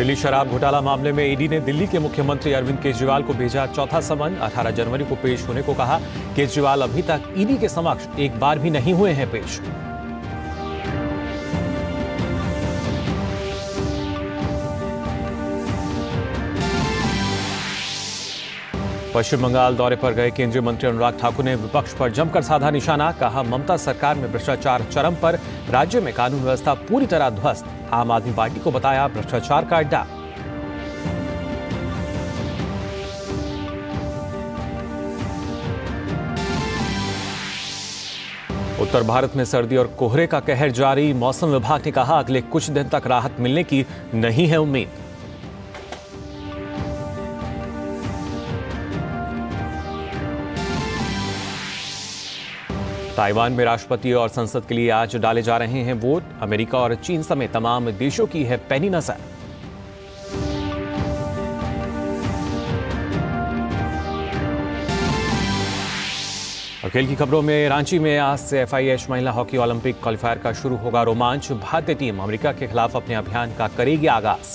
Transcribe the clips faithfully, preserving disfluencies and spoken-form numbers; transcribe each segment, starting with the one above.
दिल्ली शराब घोटाला मामले में ईडी ने दिल्ली के मुख्यमंत्री अरविंद केजरीवाल को भेजा चौथा समन। अठारह जनवरी को पेश होने को कहा। केजरीवाल अभी तक ईडी के समक्ष एक बार भी नहीं हुए हैं पेश। पश्चिम बंगाल दौरे पर गए केंद्रीय मंत्री अनुराग ठाकुर ने विपक्ष पर जमकर साधा निशाना। कहा, ममता सरकार में भ्रष्टाचार चरम पर, राज्य में कानून व्यवस्था पूरी तरह ध्वस्त। आम आदमी पार्टी को बताया भ्रष्टाचार का अड्डा। उत्तर भारत में सर्दी और कोहरे का कहर जारी। मौसम विभाग ने कहा, अगले कुछ दिन तक राहत मिलने की नहीं है उम्मीद। ताइवान में राष्ट्रपति और संसद के लिए आज डाले जा रहे हैं वोट। अमेरिका और चीन समेत तमाम देशों की है पैनी नजर। और खेल की खबरों में, रांची में आज से एफ आई एच महिला हॉकी ओलंपिक क्वालिफायर का शुरू होगा रोमांच। भारतीय टीम अमेरिका के खिलाफ अपने अभियान का करेगी आगाज।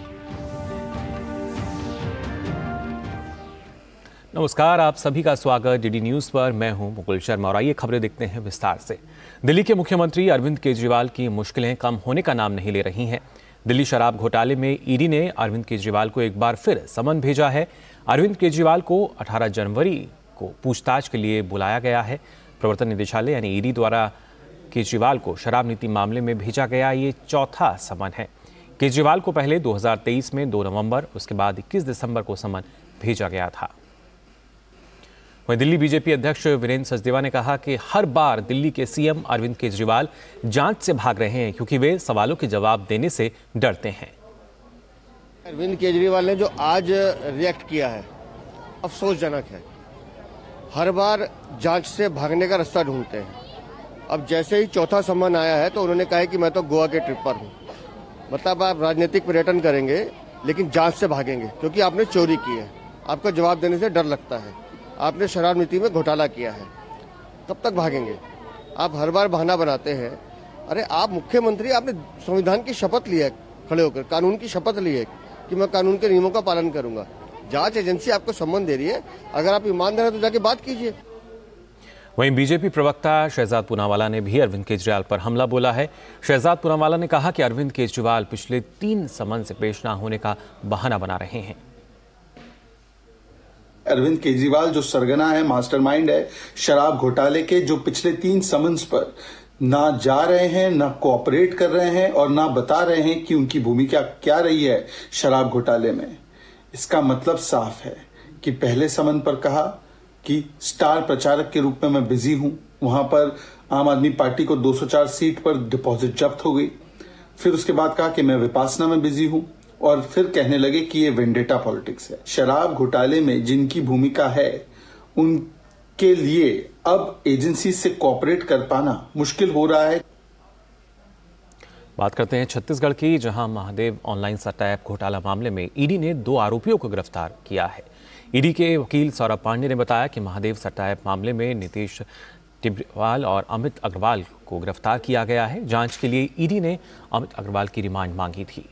नमस्कार, आप सभी का स्वागत डीडी न्यूज पर। मैं हूं मुकुल शर्मा और आइए खबरें देखते हैं विस्तार से। दिल्ली के मुख्यमंत्री अरविंद केजरीवाल की मुश्किलें कम होने का नाम नहीं ले रही हैं। दिल्ली शराब घोटाले में ईडी ने अरविंद केजरीवाल को एक बार फिर समन भेजा है। अरविंद केजरीवाल को अठारह जनवरी को पूछताछ के लिए बुलाया गया है। प्रवर्तन निदेशालय यानी ईडी द्वारा केजरीवाल को शराब नीति मामले में भेजा गया ये चौथा समन है। केजरीवाल को पहले दो हजार तेईस में दो नवंबर, उसके बाद इक्कीस दिसंबर को समन भेजा गया था। वहीं दिल्ली बीजेपी अध्यक्ष वीरेंद्र सचदेवा ने कहा कि हर बार दिल्ली के सीएम अरविंद केजरीवाल जांच से भाग रहे हैं क्योंकि वे सवालों के जवाब देने से डरते हैं। अरविंद केजरीवाल ने जो आज रिएक्ट किया है अफसोसजनक है। हर बार जांच से भागने का रास्ता ढूंढते हैं। अब जैसे ही चौथा सम्मन आया है तो उन्होंने कहा है कि मैं तो गोवा के ट्रिप पर हूं। मतलब आप राजनीतिक पर्यटन करेंगे लेकिन जांच से भागेंगे क्योंकि आपने चोरी की है। आपको जवाब देने से डर लगता है। आपने शराब नीति में घोटाला किया है, कब तक भागेंगे? आप हर बार बहाना बनाते हैं। अरे आप मुख्यमंत्री, आपने संविधान की शपथ ली है, खड़े होकर कानून की शपथ ली है कि मैं कानून के नियमों का पालन करूंगा। जांच एजेंसी आपको सम्मन दे रही है, अगर आप ईमानदार हैं तो जाके बात कीजिए। वहीं बीजेपी प्रवक्ता शहजाद पूनावाला ने भी अरविंद केजरीवाल पर हमला बोला है। शहजाद पूनावाला ने कहा कि अरविंद केजरीवाल पिछले तीन समन से पेश न होने का बहाना बना रहे हैं। अरविंद केजरीवाल जो सरगना है, मास्टरमाइंड है शराब घोटाले के, जो पिछले तीन समन्स पर ना जा रहे हैं, ना कोऑपरेट कर रहे हैं और ना बता रहे हैं कि उनकी भूमिका क्या रही है शराब घोटाले में। इसका मतलब साफ है कि पहले समन पर कहा कि स्टार प्रचारक के रूप में मैं बिजी हूं, वहां पर आम आदमी पार्टी को दो सौ चार सीट पर डिपॉजिट जब्त हो गई। फिर उसके बाद कहा कि मैं विपासना में बिजी हूं और फिर कहने लगे कि ये वेंडेटा पॉलिटिक्स है। शराब घोटाले में जिनकी भूमिका है उनके लिए अब एजेंसी से कोऑपरेट कर पाना मुश्किल हो रहा है। बात करते हैं छत्तीसगढ़ की, जहां महादेव ऑनलाइन सट्टा ऐप घोटाला मामले में ईडी ने दो आरोपियों को गिरफ्तार किया है। ईडी के वकील सौरभ पांडे ने बताया कि महादेव सट्टा ऐप मामले में नीतीश टिब्रेवाल और अमित अग्रवाल को गिरफ्तार किया गया है। जांच के लिए ईडी ने अमित अग्रवाल की रिमांड मांगी थी।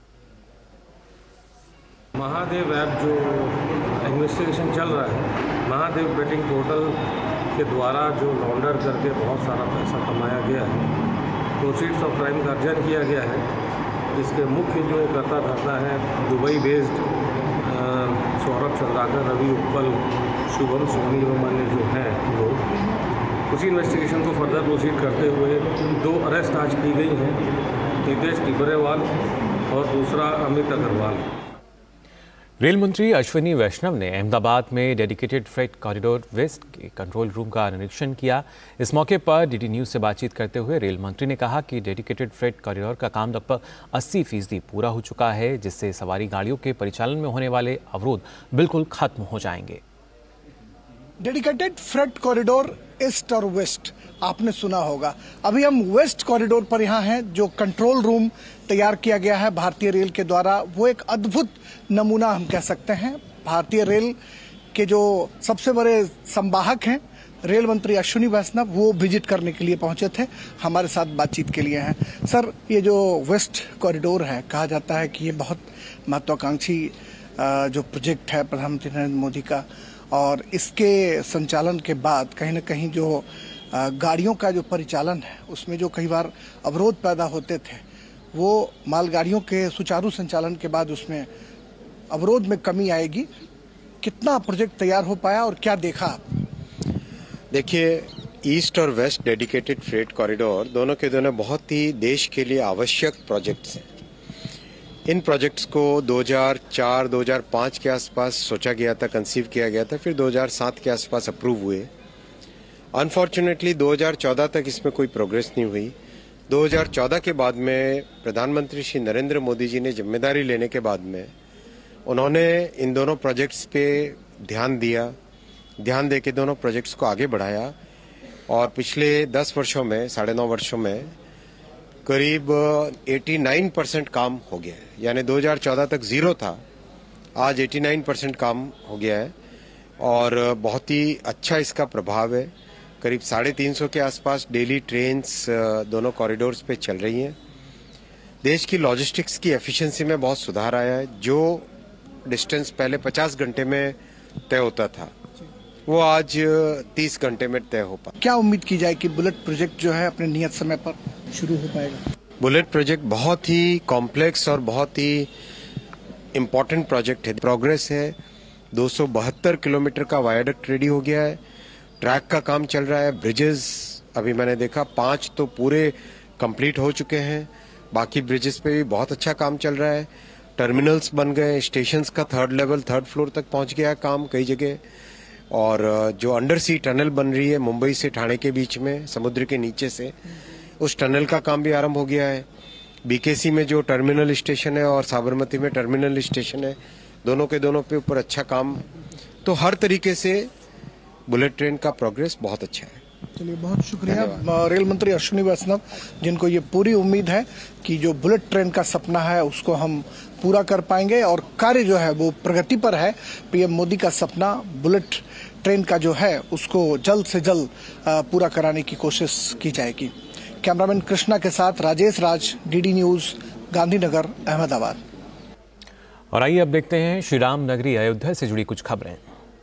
महादेव ऐप जो इन्वेस्टिगेशन चल रहा है, महादेव बेटिंग पोर्टल के द्वारा जो लॉन्डर करके बहुत सारा पैसा कमाया गया है, प्रोसीड्स ऑफ क्राइम का अर्जन किया गया है। जिसके मुख्य जो करता धरता है दुबई बेस्ड सौरभ चंद्राकर, रवि उपल, शुभम सोनी रोमान्य जो हैं लोग, उसी इन्वेस्टिगेशन को फर्दर प्रोसीड करते हुए दो अरेस्ट आज की गई हैं, नीतीश टिब्रेवाल और दूसरा अमित अग्रवाल। रेल मंत्री अश्विनी वैष्णव ने अहमदाबाद में डेडिकेटेड फ्रेट कॉरिडोर वेस्ट के कंट्रोल रूम का निरीक्षण किया। इस मौके पर डीडी न्यूज से बातचीत करते हुए रेल मंत्री ने कहा कि डेडिकेटेड फ्रेट कॉरिडोर का काम लगभग अस्सी फीसदी पूरा हो चुका है, जिससे सवारी गाड़ियों के परिचालन में होने वाले अवरोध बिल्कुल खत्म हो जाएंगे। डेडिकेटेड फ्रेट कॉरिडोर ईस्ट और वेस्ट आपने सुना होगा। अभी हम वेस्ट कॉरिडोर पर यहाँ हैं, जो कंट्रोल रूम तैयार किया गया है भारतीय रेल के द्वारा। वो एक अद्भुत नमूना हम कह सकते हैं। भारतीय रेल के जो सबसे बड़े संवाहक हैं रेल मंत्री अश्विनी वैष्णव वो विजिट करने के लिए पहुंचे थे, हमारे साथ बातचीत के लिए हैं। सर, ये जो वेस्ट कॉरिडोर है, कहा जाता है कि ये बहुत महत्वाकांक्षी जो प्रोजेक्ट है प्रधानमंत्री नरेंद्र मोदी का, और इसके संचालन के बाद कहीं ना कहीं जो गाड़ियों का जो परिचालन है उसमें जो कई बार अवरोध पैदा होते थे, वो मालगाड़ियों के सुचारू संचालन के बाद उसमें अवरोध में कमी आएगी। कितना प्रोजेक्ट तैयार हो पाया और क्या देखा आप? देखिए, ईस्ट और वेस्ट डेडिकेटेड फ्रेट कॉरिडोर दोनों के दोनों बहुत ही देश के लिए आवश्यक प्रोजेक्ट्स हैं। इन प्रोजेक्ट्स को दो हज़ार चार दो हज़ार पाँच के आसपास सोचा गया था, कंसीव किया गया था, फिर दो हज़ार सात के आसपास अप्रूव हुए। अनफॉर्चुनेटली दो हज़ार चौदह तक इसमें कोई प्रोग्रेस नहीं हुई। दो हज़ार चौदह के बाद में प्रधानमंत्री श्री नरेंद्र मोदी जी ने जिम्मेदारी लेने के बाद में उन्होंने इन दोनों प्रोजेक्ट्स पे ध्यान दिया, ध्यान दे के दोनों प्रोजेक्ट्स को आगे बढ़ाया, और पिछले दस वर्षों में, साढ़े नौ वर्षों में करीब नवासी परसेंट काम हो गया है। यानी दो हज़ार चौदह तक जीरो था, आज नवासी परसेंट काम हो गया है, और बहुत ही अच्छा इसका प्रभाव है। करीब साढ़े तीन सौ के आसपास डेली ट्रेन्स दोनों कॉरिडोर्स पे चल रही हैं। देश की लॉजिस्टिक्स की एफिशिएंसी में बहुत सुधार आया है। जो डिस्टेंस पहले पचास घंटे में तय होता था, वो आज तीस घंटे में तय हो पाता। क्या उम्मीद की जाए कि बुलेट प्रोजेक्ट जो है अपने नियत समय पर शुरू हो पाएगा? बुलेट प्रोजेक्ट बहुत ही कॉम्प्लेक्स और बहुत ही इम्पोर्टेंट प्रोजेक्ट है। प्रोग्रेस है। दो सौ बहत्तर किलोमीटर का वायाडक्ट रेडी हो गया है। ट्रैक का काम चल रहा है। ब्रिजेस अभी मैंने देखा पांच तो पूरे कंप्लीट हो चुके हैं। बाकी ब्रिजेस पे भी बहुत अच्छा काम चल रहा है। टर्मिनल्स बन गए। स्टेशंस का थर्ड लेवल, थर्ड फ्लोर तक पहुंच गया काम कई जगह। और जो अंडर सी टनल बन रही है मुंबई से ठाणे के बीच में, समुद्र के नीचे से, उस टनल का काम भी आरंभ हो गया है। बीकेसी में जो टर्मिनल स्टेशन है और साबरमती में टर्मिनल स्टेशन है, दोनों के दोनों पे ऊपर अच्छा काम। तो हर तरीके से बुलेट ट्रेन का प्रोग्रेस बहुत अच्छा है। चलिए, बहुत शुक्रिया रेल मंत्री अश्विनी वैष्णव, जिनको ये पूरी उम्मीद है कि जो बुलेट ट्रेन का सपना है उसको हम पूरा कर पाएंगे, और कार्य जो है वो प्रगति पर है। पीएम मोदी का सपना बुलेट ट्रेन का जो है उसको जल्द से जल्द पूरा कराने की कोशिश की जाएगी। कैमरामैन कृष्णा के साथ राजेश राज, डीडी न्यूज, गांधीनगर, अहमदाबाद। और आइए अब देखते हैं श्री राम नगरी अयोध्या से जुड़ी कुछ खबरें।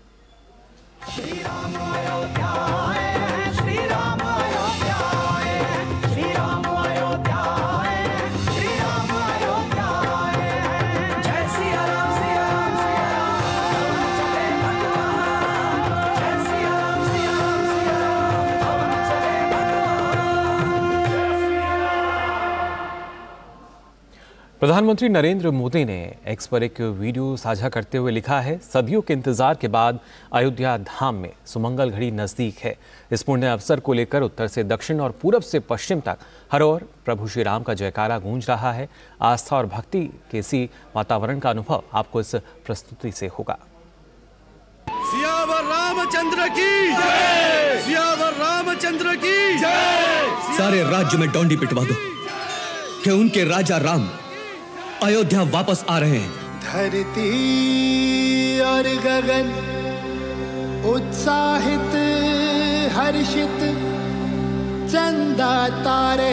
प्रधानमंत्री नरेंद्र मोदी ने एक्स पर एक वीडियो साझा करते हुए लिखा है, सदियों के इंतजार के बाद अयोध्या धाम में सुमंगल घड़ी नजदीक है। इस पुण्य अवसर को लेकर उत्तर से दक्षिण और पूरब से पश्चिम तक हर ओर प्रभु श्री राम का जयकारा गूंज रहा है। आस्था और भक्ति के इसी वातावरण का अनुभव आपको इस प्रस्तुति से होगा। सियावर रामचंद्र की जय, सियावर रामचंद्र की जय। सारे राज्य में डोंडी पिटवा दो कि उनके राजा राम अयोध्या वापस आ रहे हैं। धरती और गगन उत्साहित हर्षित, चंदा तारे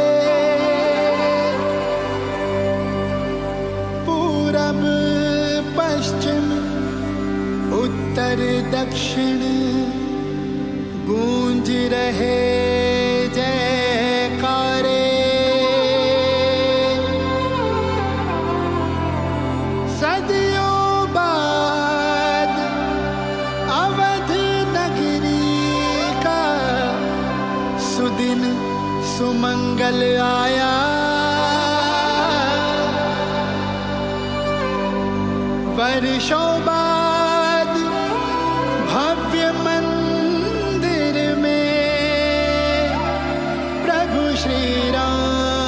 पूरब पश्चिम उत्तर दक्षिण गूंज रहे जयकारे। सदियों बाद अवध नगरी का सुदिन सुमंगल आया। वर्षों बाद भव्य मंदिर में प्रभु श्री राम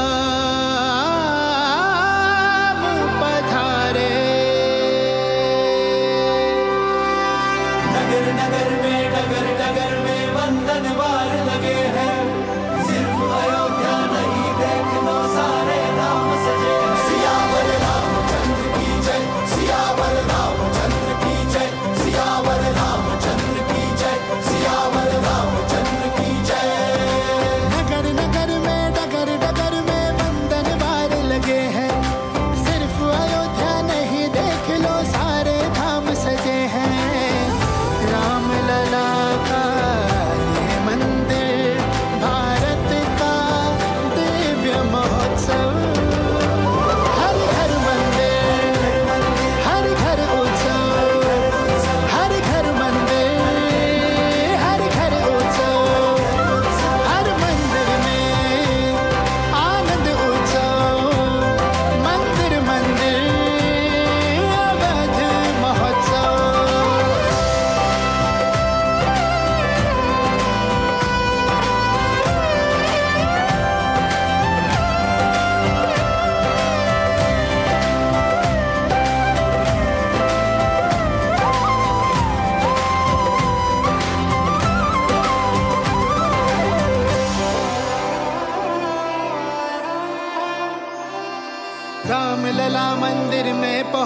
पधारे। नगर नगर में डगर डगर में वंदनवार लगे हैं। सिर्फ अयोध्या नहीं देखो सारे राम सजे। सियावर रामचंद्र की जय, सियावर रामचंद्र की जय, सियावर रामचंद्र की जय, सियावर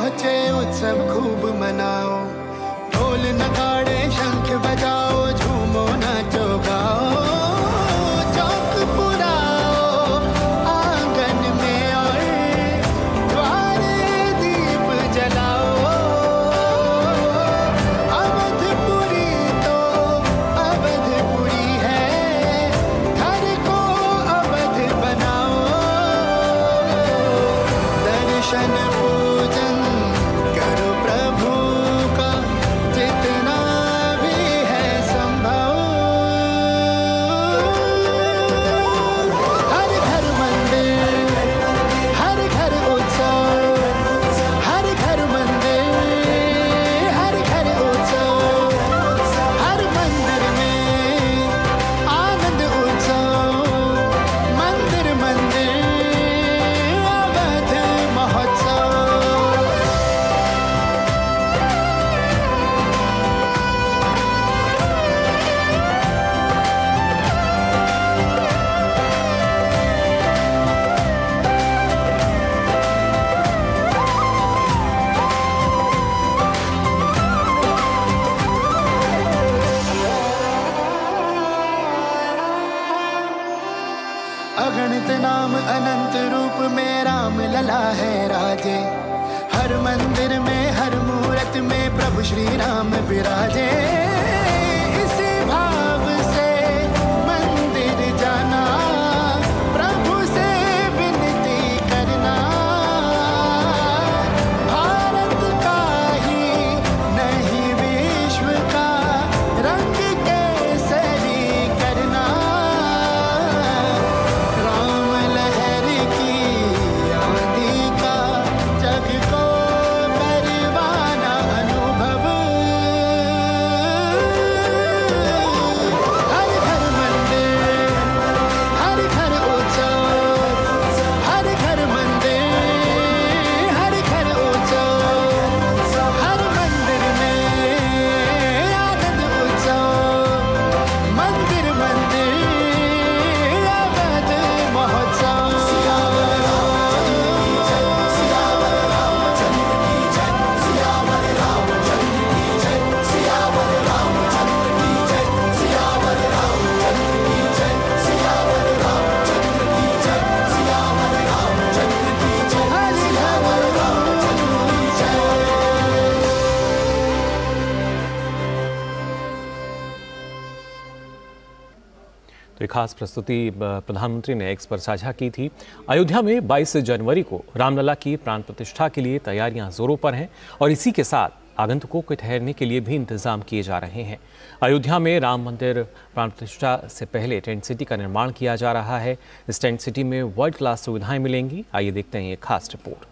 पहुँचे उत्सव खूब मनाओ, ढोल नगाड़े शंख बजाओ, झूमो नाचो गाओ, चौक पुराओ आंगन में और द्वारे दीप जलाओ। अवधपुरी तो अवधपुरी है, घर को अवध बनाओ। दर्शन पूजन करो प्रभु का, जितना भी है संभव। हर घर मंदिर, हर घर उत्सव, हर घर मंदिर, हर घर उत्सव, हर मंदिर में आनंद उत्सव, मंदिर मंदिर अवध महोत्सव। अगणित नाम अनंत रूप में राम लला है राजे, हर मंदिर में हर मूरत में प्रभु श्री राम विराजे। इसी भाव से मंदिर जाना, प्रभु से विनती करना, भारत का ही नहीं विश्व का रंग केसरी करना। राम लहर की आंधी का जग को करवाना अनुभव। हर घर मंदिर, हर घर उत्सव, हर घर मंदिर, हर घर उत्सव, हर मंदिर में आनंद उत्सव, मंदिर मंदिर अवध महोत्सव। तो एक खास प्रस्तुति प्रधानमंत्री ने एक्स पर साझा की थी। अयोध्या में बाईस जनवरी को रामलला की प्राण प्रतिष्ठा के लिए तैयारियां जोरों पर हैं और इसी के साथ आगंतुकों के ठहरने के लिए भी इंतजाम किए जा रहे हैं। अयोध्या में राम मंदिर प्राण प्रतिष्ठा से पहले टेंट सिटी का निर्माण किया जा रहा है। इस टेंट सिटी में वर्ल्ड क्लास सुविधाएं मिलेंगी। आइए देखते हैं ये खास रिपोर्ट।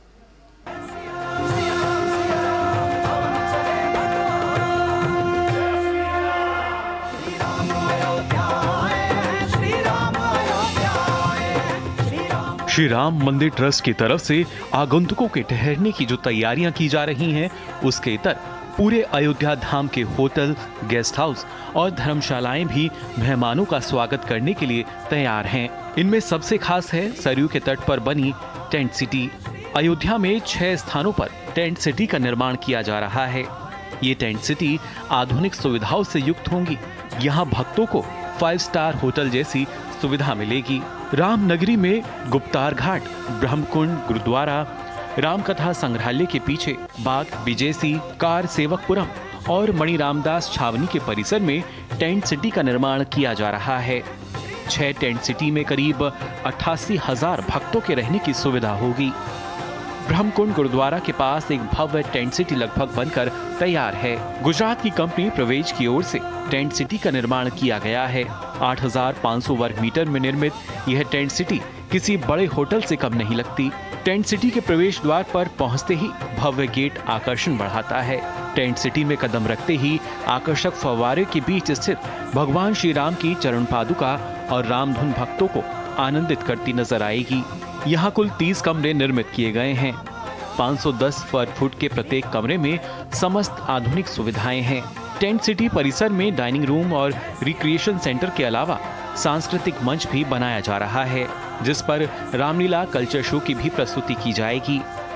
श्री राम मंदिर ट्रस्ट की तरफ से आगंतुकों के ठहरने की जो तैयारियां की जा रही हैं, उसके इतर पूरे अयोध्या धाम के होटल, गेस्ट हाउस और धर्मशालाएं भी मेहमानों का स्वागत करने के लिए तैयार हैं। इनमें सबसे खास है सरयू के तट पर बनी टेंट सिटी। अयोध्या में छह स्थानों पर टेंट सिटी का निर्माण किया जा रहा है। ये टेंट सिटी आधुनिक सुविधाओं से युक्त होंगी। यहाँ भक्तों को फाइव स्टार होटल जैसी सुविधा मिलेगी। रामनगरी में गुप्तार घाट, ब्रह्मकुंड गुरुद्वारा, रामकथा संग्रहालय के पीछे बाग विजेसी, कार सेवकपुरम और मणि रामदास छावनी के परिसर में टेंट सिटी का निर्माण किया जा रहा है। छह टेंट सिटी में करीब अट्ठासी हजार भक्तों के रहने की सुविधा होगी। ब्रह्मकुंड गुरुद्वारा के पास एक भव्य टेंट सिटी लगभग बनकर तैयार है। गुजरात की कंपनी प्रवेश की ओर से टेंट सिटी का निर्माण किया गया है। आठ हजार पाँच सौ वर्ग मीटर में निर्मित यह टेंट सिटी किसी बड़े होटल से कम नहीं लगती। टेंट सिटी के प्रवेश द्वार पर पहुंचते ही भव्य गेट आकर्षण बढ़ाता है। टेंट सिटी में कदम रखते ही आकर्षक फव्वारे के बीच स्थित भगवान श्री राम की चरण पादुका और रामधुन भक्तों को आनंदित करती नजर आएगी। यहाँ कुल तीस कमरे निर्मित किए गए हैं। पाँच सौ दस स्क्वायर फुट के प्रत्येक कमरे में समस्त आधुनिक सुविधाएं हैं। टेंट सिटी परिसर में डाइनिंग रूम और रिक्रिएशन सेंटर के अलावा सांस्कृतिक मंच भी बनाया जा रहा है, जिस पर रामलीला कल्चर शो की भी प्रस्तुति की जाएगी।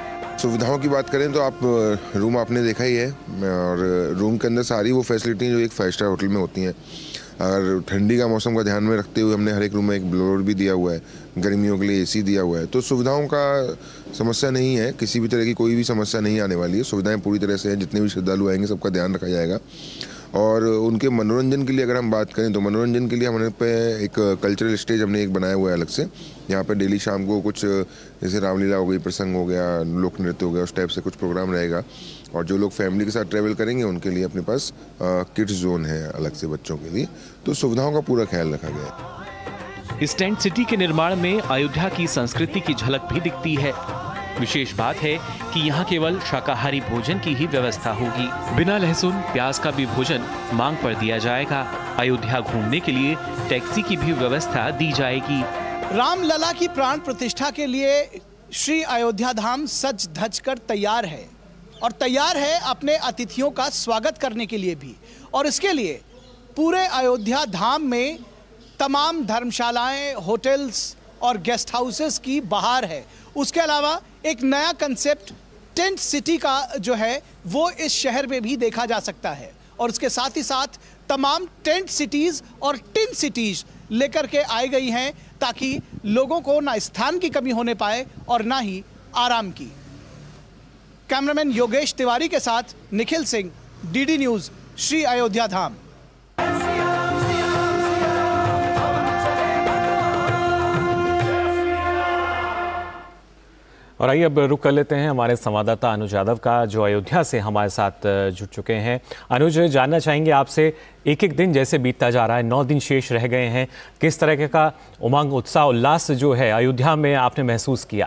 सुविधाओं की बात करें तो आप रूम आपने देखा ही है, और रूम के अंदर सारी वो फैसिलिटी जो एक फाइव स्टार होटल में होती हैं। अगर ठंडी का मौसम का ध्यान में रखते हुए हमने हर एक रूम में एक ब्लोअर भी दिया हुआ है, गर्मियों के लिए एसी दिया हुआ है, तो सुविधाओं का समस्या नहीं है, किसी भी तरह की कोई भी समस्या नहीं आने वाली है। सुविधाएं पूरी तरह से हैं, जितने भी श्रद्धालु आएंगे सबका ध्यान रखा जाएगा। और उनके मनोरंजन के लिए अगर हम बात करें तो मनोरंजन के लिए हमारे पे एक कल्चरल स्टेज हमने एक बनाया हुआ है अलग से। यहाँ पे डेली शाम को कुछ जैसे रामलीला हो गई, प्रसंग हो गया, लोक नृत्य हो गया, उस टाइप से कुछ प्रोग्राम रहेगा। और जो लोग फैमिली के साथ ट्रैवल करेंगे उनके लिए अपने पास किड्स जोन है अलग से बच्चों के लिए, तो सुविधाओं का पूरा ख्याल रखा गया है। इस टेंट सिटी के निर्माण में अयोध्या की संस्कृति की झलक भी दिखती है। विशेष बात है कि यहाँ केवल शाकाहारी भोजन की ही व्यवस्था होगी। बिना लहसुन प्याज का भी भोजन मांग पर दिया जाएगा। अयोध्या घूमने के लिए टैक्सी की भी व्यवस्था दी जाएगी। रामलला की प्राण प्रतिष्ठा के लिए श्री अयोध्या धाम सज धज कर तैयार है, और तैयार है अपने अतिथियों का स्वागत करने के लिए भी। और इसके लिए पूरे अयोध्या धाम में तमाम धर्मशालाएं, होटल्स और गेस्ट हाउसेस की बहार है। उसके अलावा एक नया कंसेप्ट टेंट सिटी का जो है वो इस शहर में भी देखा जा सकता है। और उसके साथ ही साथ तमाम टेंट सिटीज और टिन सिटीज लेकर के आई गई हैं, ताकि लोगों को ना स्थान की कमी होने पाए और ना ही आराम की। कैमरामैन योगेश तिवारी के साथ निखिल सिंह, डीडी न्यूज, श्री अयोध्या धाम। और आइए अब रुक कर लेते हैं हमारे संवाददाता अनुज यादव का, जो अयोध्या से हमारे साथ जुड़ चुके हैं। अनुज, जानना चाहेंगे आपसे, एक एक दिन जैसे बीतता जा रहा है, नौ दिन शेष रह गए हैं, किस तरह का उमंग, उत्साह, उल्लास जो है अयोध्या में आपने महसूस किया?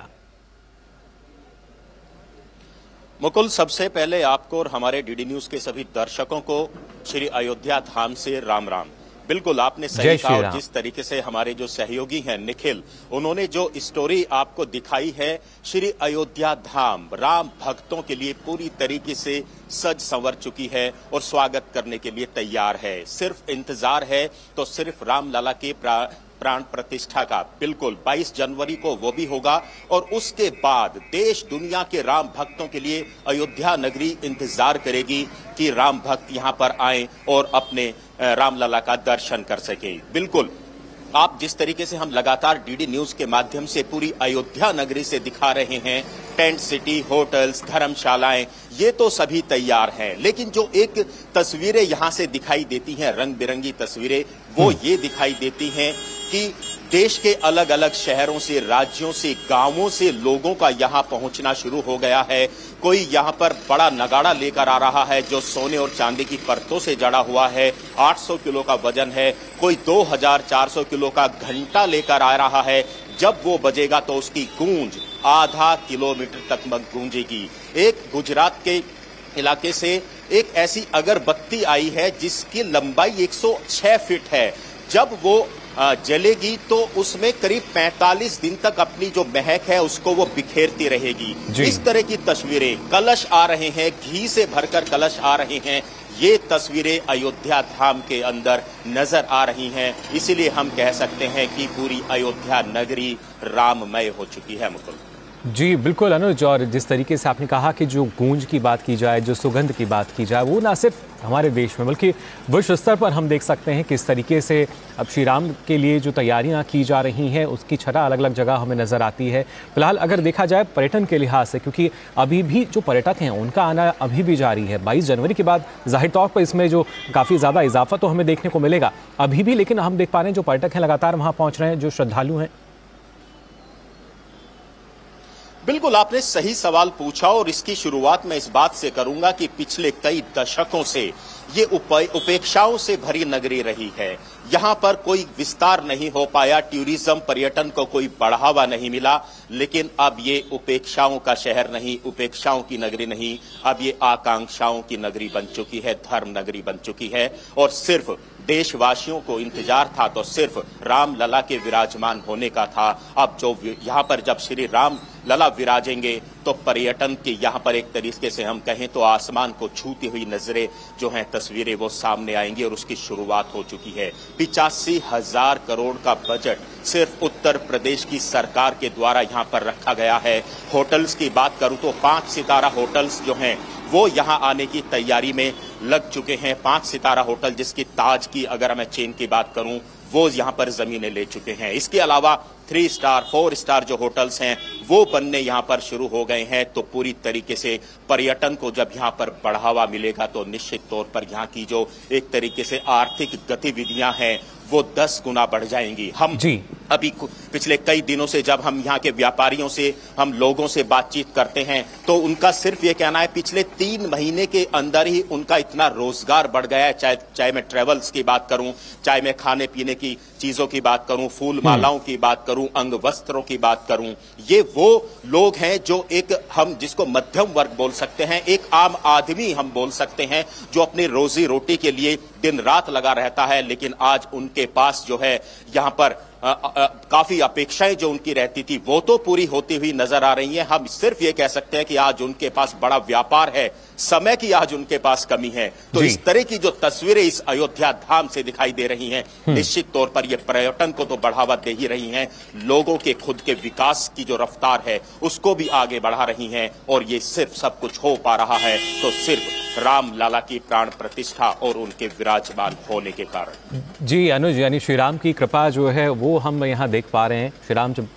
मुकुल, सबसे पहले आपको और हमारे डीडी न्यूज के सभी दर्शकों को श्री अयोध्या धाम से राम राम। बिल्कुल आपने सही कहा, और जिस तरीके से हमारे जो सहयोगी हैं निखिल, उन्होंने जो स्टोरी आपको दिखाई है, श्री अयोध्या धाम राम भक्तों के लिए पूरी तरीके से सज संवर चुकी है और स्वागत करने के लिए तैयार है। सिर्फ इंतजार है तो सिर्फ रामलला के प्रा प्राण प्रतिष्ठा का। बिल्कुल बाईस जनवरी को वो भी होगा, और उसके बाद देश दुनिया के राम भक्तों के लिए अयोध्या नगरी इंतजार करेगी कि राम भक्त यहां पर आएं और अपने रामलला का दर्शन कर सके। बिल्कुल आप जिस तरीके से हम लगातार डीडी न्यूज के माध्यम से पूरी अयोध्या नगरी से दिखा रहे हैं, टेंट सिटी, होटल्स, धर्मशालाएं, ये तो सभी तैयार हैं, लेकिन जो एक तस्वीरें यहां से दिखाई देती हैं, रंग बिरंगी तस्वीरें, वो ये दिखाई देती हैं कि देश के अलग अलग शहरों से, राज्यों से, गांवों से लोगों का यहां पहुंचना शुरू हो गया है। कोई यहां पर बड़ा नगाड़ा लेकर आ रहा है जो सोने और चांदी की परतों से जड़ा हुआ है, आठ सौ किलो का वजन है। कोई दो हज़ार चार सौ किलो का घंटा लेकर आ रहा है। जब वो बजेगा तो उसकी गूंज आधा किलोमीटर तक गूंजेगी। एक गुजरात के इलाके से एक ऐसी अगरबत्ती आई है जिसकी लंबाई एक सौ छह फीट है। जब वो जलेगी तो उसमें करीब पैंतालीस दिन तक अपनी जो महक है उसको वो बिखेरती रहेगी। इस तरह की तस्वीरें, कलश आ रहे हैं, घी से भरकर कलश आ रहे हैं, ये तस्वीरें अयोध्या धाम के अंदर नजर आ रही हैं। इसीलिए हम कह सकते हैं कि पूरी अयोध्या नगरी राममय हो चुकी है। मुकुल जी बिल्कुल अनुज, और जिस तरीके से आपने कहा कि जो गूंज की बात की जाए, जो सुगंध की बात की जाए, वो ना सिर्फ हमारे देश में बल्कि विश्व स्तर पर हम देख सकते हैं किस तरीके से अब श्री राम के लिए जो तैयारियां की जा रही हैं उसकी छटा अलग अलग जगह हमें नज़र आती है। फिलहाल अगर देखा जाए पर्यटन के लिहाज से, क्योंकि अभी भी जो पर्यटक हैं उनका आना अभी भी जारी है। बाईस जनवरी के बाद जाहिर तौर पर इसमें जो काफ़ी ज़्यादा इजाफा तो हमें देखने को मिलेगा अभी भी, लेकिन हम देख पा रहे हैं जो पर्यटक हैं लगातार वहाँ पहुँच रहे हैं, जो श्रद्धालु हैं। बिल्कुल आपने सही सवाल पूछा, और इसकी शुरुआत मैं इस बात से करूंगा कि पिछले कई दशकों से ये उपेक्षाओं से भरी नगरी रही है। यहाँ पर कोई विस्तार नहीं हो पाया, टूरिज्म, पर्यटन को कोई बढ़ावा नहीं मिला, लेकिन अब ये उपेक्षाओं का शहर नहीं, उपेक्षाओं की नगरी नहीं, अब ये आकांक्षाओं की नगरी बन चुकी है, धर्म नगरी बन चुकी है। और सिर्फ देशवासियों को इंतजार था तो सिर्फ रामलला के विराजमान होने का था। अब जो यहाँ पर जब श्री राम लला विराजेंगे तो पर्यटन की यहाँ पर एक तरीके से हम कहें तो आसमान को छूती हुई नजरें जो हैं तस्वीरें वो सामने आएंगी और उसकी शुरुआत हो चुकी है। पिचासी हजार करोड़ का बजट सिर्फ उत्तर प्रदेश की सरकार के द्वारा यहाँ पर रखा गया है। होटल्स की बात करूं तो पांच सितारा होटल्स जो हैं वो यहाँ आने की तैयारी में लग चुके हैं। पांच सितारा होटल जिसकी ताज की अगर मैं चेन की बात करूं वो यहाँ पर जमीनें ले चुके हैं। इसके अलावा थ्री स्टार फोर स्टार जो होटल्स हैं वो बनने यहाँ पर शुरू हो गए हैं। तो पूरी तरीके से पर्यटन को जब यहाँ पर बढ़ावा मिलेगा तो निश्चित तौर पर यहाँ की जो एक तरीके से आर्थिक गतिविधियां हैं वो दस गुना बढ़ जाएंगी। हम जी अभी पिछले कई दिनों से जब हम यहाँ के व्यापारियों से हम लोगों से बातचीत करते हैं तो उनका सिर्फ ये कहना है पिछले तीन महीने के अंदर ही उनका इतना रोजगार बढ़ गया है। चाहे चाहे मैं ट्रेवल्स की बात करूं, चाहे मैं खाने पीने की चीजों की बात करूं, फूल मालाओं की बात करूं, अंग वस्त्रों की बात करूं, ये वो लोग हैं जो एक हम जिसको मध्यम वर्ग बोल सकते हैं, एक आम आदमी हम बोल सकते हैं, जो अपनी रोजी रोटी के लिए दिन रात लगा रहता है। लेकिन आज उनके पास जो है यहाँ पर आ, आ, काफी अपेक्षाएं जो उनकी रहती थी वो तो पूरी होती हुई नजर आ रही हैं। हम सिर्फ ये कह सकते हैं कि आज उनके पास बड़ा व्यापार है, समय की आज उनके पास कमी है। तो इस तरह की जो तस्वीरें इस अयोध्या धाम से दिखाई दे रही हैं निश्चित तौर पर ये पर्यटन को तो बढ़ावा दे ही रही हैं, लोगों के खुद के विकास की जो रफ्तार है उसको भी आगे बढ़ा रही हैं। और ये सिर्फ सब कुछ हो पा रहा है तो सिर्फ राम लला की प्राण प्रतिष्ठा और उनके विराजमान होने के कारण। जी अनुज, यानी श्री राम की कृपा जो है वो हम यहाँ देख पा रहे हैं। श्री राम जब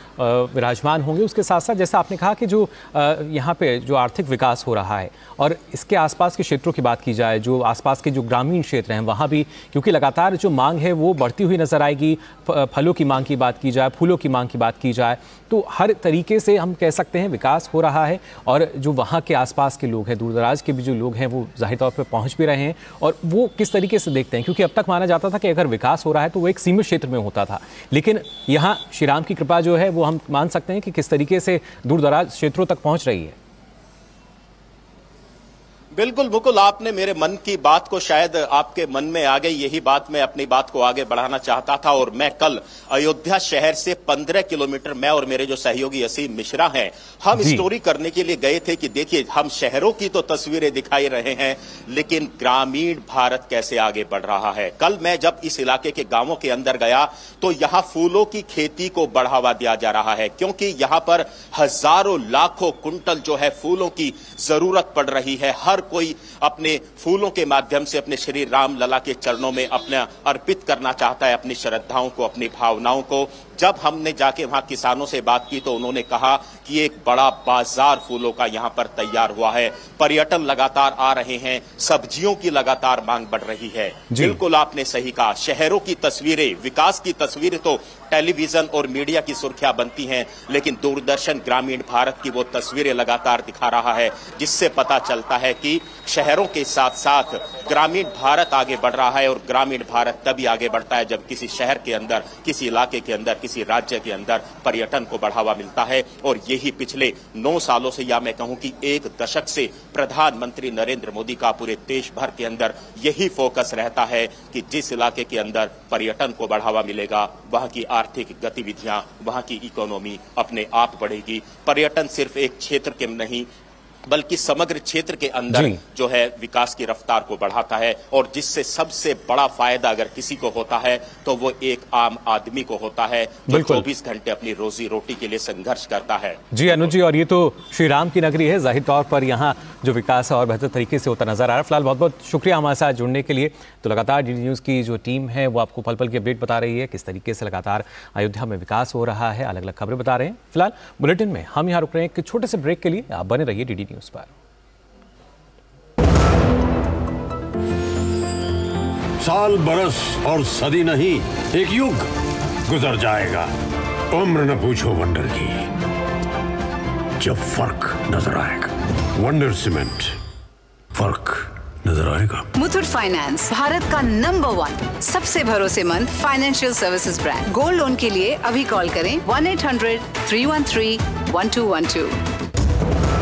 विराजमान होंगे उसके साथ साथ जैसा आपने कहा कि जो यहाँ पे जो आर्थिक विकास हो रहा है और इसके आसपास के क्षेत्रों की बात की जाए, जो आसपास के जो ग्रामीण क्षेत्र हैं वहाँ भी क्योंकि लगातार जो मांग है वो बढ़ती हुई नजर आएगी। फलों की मांग की बात की जाए, फूलों की मांग की बात की जाए तो हर तरीके से हम कह सकते हैं विकास हो रहा है। और जो वहाँ के आसपास के लोग हैं, दूर दराज के भी जो लोग हैं वो जाहिर तौर पर पहुँच भी रहे हैं। और वो किस तरीके से देखते हैं, क्योंकि अब तक माना जाता था कि अगर विकास हो रहा है तो वो एक सीमित क्षेत्र में होता था, लेकिन यहाँ श्री राम की कृपा जो है वो हम मान सकते हैं कि किस तरीके से दूर दराज क्षेत्रों तक पहुंच रही है। बिल्कुल मुकुल, आपने मेरे मन की बात को शायद आपके मन में आ गई, यही बात मैं अपनी बात को आगे बढ़ाना चाहता था। और मैं कल अयोध्या शहर से पंद्रह किलोमीटर, मैं और मेरे जो सहयोगी असीम मिश्रा हैं, हम स्टोरी करने के लिए गए थे कि देखिए हम शहरों की तो तस्वीरें दिखाई रहे हैं लेकिन ग्रामीण भारत कैसे आगे बढ़ रहा है। कल मैं जब इस इलाके के गांवों के अंदर गया तो यहाँ फूलों की खेती को बढ़ावा दिया जा रहा है, क्योंकि यहाँ पर हजारों लाखों कुंटल जो है फूलों की जरूरत पड़ रही है। हर कोई अपने फूलों के माध्यम से अपने श्री राम लला के चरणों में अपना अर्पित करना चाहता है, अपनी श्रद्धाओं को, अपनी भावनाओं को। जब हमने जाके वहां किसानों से बात की तो उन्होंने कहा कि एक बड़ा बाजार फूलों का यहां पर तैयार हुआ है, पर्यटन लगातार आ रहे हैं, सब्जियों की लगातार मांग बढ़ रही है। बिल्कुल आपने सही कहा, शहरों की तस्वीरें, विकास की तस्वीरें तो टेलीविजन और मीडिया की सुर्खियां बनती हैं, लेकिन दूरदर्शन ग्रामीण भारत की वो तस्वीरें लगातार दिखा रहा है जिससे पता चलता है कि शहरों के साथ साथ ग्रामीण भारत आगे बढ़ रहा है। और ग्रामीण भारत तभी आगे बढ़ता है जब किसी शहर के अंदर, किसी इलाके के अंदर, किसी राज्य के अंदर पर्यटन को बढ़ावा मिलता है। और यही पिछले नौ सालों से, या मैं कहूं कि एक दशक से प्रधानमंत्री नरेंद्र मोदी का पूरे देश भर के अंदर यही फोकस रहता है कि जिस इलाके के अंदर पर्यटन को बढ़ावा मिलेगा वहां की आर्थिक गतिविधियां, वहां की इकोनॉमी अपने आप बढ़ेगी। पर्यटन सिर्फ एक क्षेत्र के नहीं बल्कि समग्र क्षेत्र के अंदर जो है विकास की रफ्तार को बढ़ाता है। और जिससे सबसे बड़ा फायदा अगर किसी को होता है तो वो एक आम आदमी को होता है जो चौबीस घंटे अपनी रोजी रोटी के लिए संघर्ष करता है। जी अनुज जी, और ये तो श्री राम की नगरी है, जाहिर तौर पर यहाँ जो विकास है और बेहतर तरीके से होता नजर आ रहा है। फिलहाल बहुत बहुत शुक्रिया हमारे साथ जुड़ने के लिए। तो लगातार डी डी न्यूज़ की जो टीम है वो आपको पल पल की अपडेट बता रही है, किस तरीके से लगातार अयोध्या में विकास हो रहा है, अलग अलग खबरें बता रहे हैं। फिलहाल बुलेटिन में हम यहाँ रुक रहे हैं एक छोटे से ब्रेक के लिए, आप बने रहिए डी डी न्यूज़ पर। साल, बरस और सदी नहीं, एक युग गुजर जाएगा, उम्र न पूछो वंडर की, जब फर्क नजर आएगा। वंडर सीमेंट, फर्क नजर आएगा। मुथूट फाइनेंस, भारत का नंबर वन सबसे भरोसेमंद financial services brand. Gold loan के लिए अभी कॉल करें one eight hundred three one three one two one two.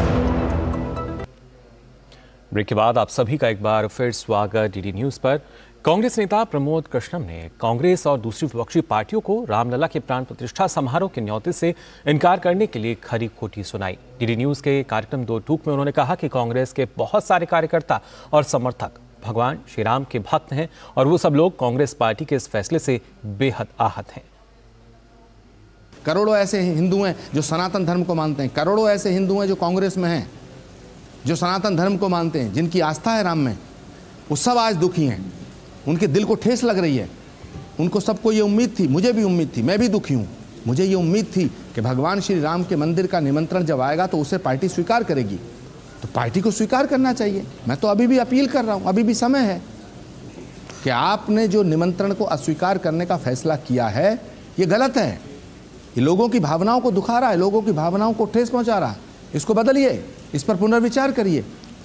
Break के बाद आप सभी का एक बार फिर स्वागत डी डी न्यूज़ पर। कांग्रेस नेता प्रमोद कृष्णम ने कांग्रेस और दूसरी विपक्षी पार्टियों को रामलला के प्राण प्रतिष्ठा समारोह के न्योते से इनकार करने के लिए खरी खोटी सुनाई। डीडी न्यूज के कार्यक्रम दो टूक में उन्होंने कहा कि कांग्रेस के बहुत सारे कार्यकर्ता और समर्थक भगवान श्री राम के भक्त हैं और वो सब लोग कांग्रेस पार्टी के इस फैसले से बेहद आहत हैं। करोड़ों ऐसे हिंदू हैं जो सनातन धर्म को मानते हैं, करोड़ों ऐसे हिंदू हैं जो कांग्रेस में हैं, जो सनातन धर्म को मानते हैं, जिनकी आस्था है राम में, वो सब आज दुखी हैं। उनके दिल को ठेस लग रही है। उनको सबको ये उम्मीद थी, मुझे भी उम्मीद थी, मैं भी दुखी हूँ, मुझे ये उम्मीद थी कि भगवान श्री राम के मंदिर का निमंत्रण जब आएगा तो उसे पार्टी स्वीकार करेगी, तो पार्टी को स्वीकार करना चाहिए। मैं तो अभी भी अपील कर रहा हूँ, अभी भी समय है कि आपने जो निमंत्रण को अस्वीकार करने का फैसला किया है ये गलत है, ये लोगों की भावनाओं को दुखा रहा है, लोगों की भावनाओं को ठेस पहुंचा रहा है। इसको बदलिए, इस पर पुनर्विचार करिए।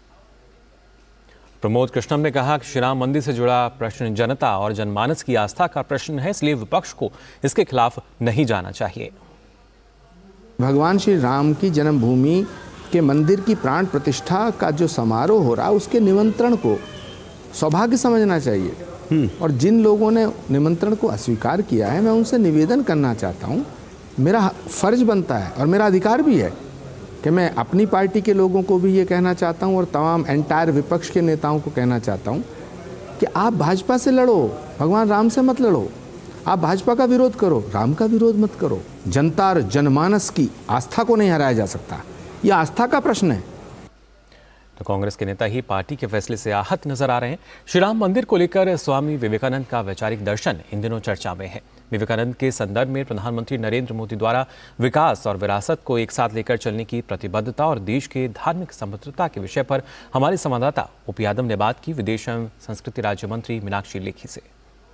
प्रमोद कृष्णम ने कहा कि श्री राम मंदिर से जुड़ा प्रश्न जनता और जनमानस की आस्था का प्रश्न है, इसलिए विपक्ष को इसके खिलाफ नहीं जाना चाहिए। भगवान श्री राम की जन्मभूमि के मंदिर की प्राण प्रतिष्ठा का जो समारोह हो रहा है उसके निमंत्रण को सौभाग्य समझना चाहिए। और जिन लोगों ने निमंत्रण को अस्वीकार किया है, मैं उनसे निवेदन करना चाहता हूँ, मेरा फर्ज बनता है और मेरा अधिकार भी है कि मैं अपनी पार्टी के लोगों को भी ये कहना चाहता हूँ और तमाम एंटायर विपक्ष के नेताओं को कहना चाहता हूँ कि आप भाजपा से लड़ो, भगवान राम से मत लड़ो। आप भाजपा का विरोध करो, राम का विरोध मत करो। जनता और जनमानस की आस्था को नहीं हराया जा सकता, यह आस्था का प्रश्न है। तो कांग्रेस के नेता ही पार्टी के फैसले से आहत नजर आ रहे हैं। श्री राम मंदिर को लेकर स्वामी विवेकानंद का वैचारिक दर्शन इन दिनों चर्चा में है। विवेकानंद के संदर्भ में प्रधानमंत्री नरेंद्र मोदी द्वारा विकास और विरासत को एक साथ लेकर चलने की प्रतिबद्धता और देश के धार्मिक समृद्धता के विषय पर हमारे संवाददाता ओपी यादव ने बात की विदेश एवं संस्कृति राज्य मंत्री मीनाक्षी लेखी से।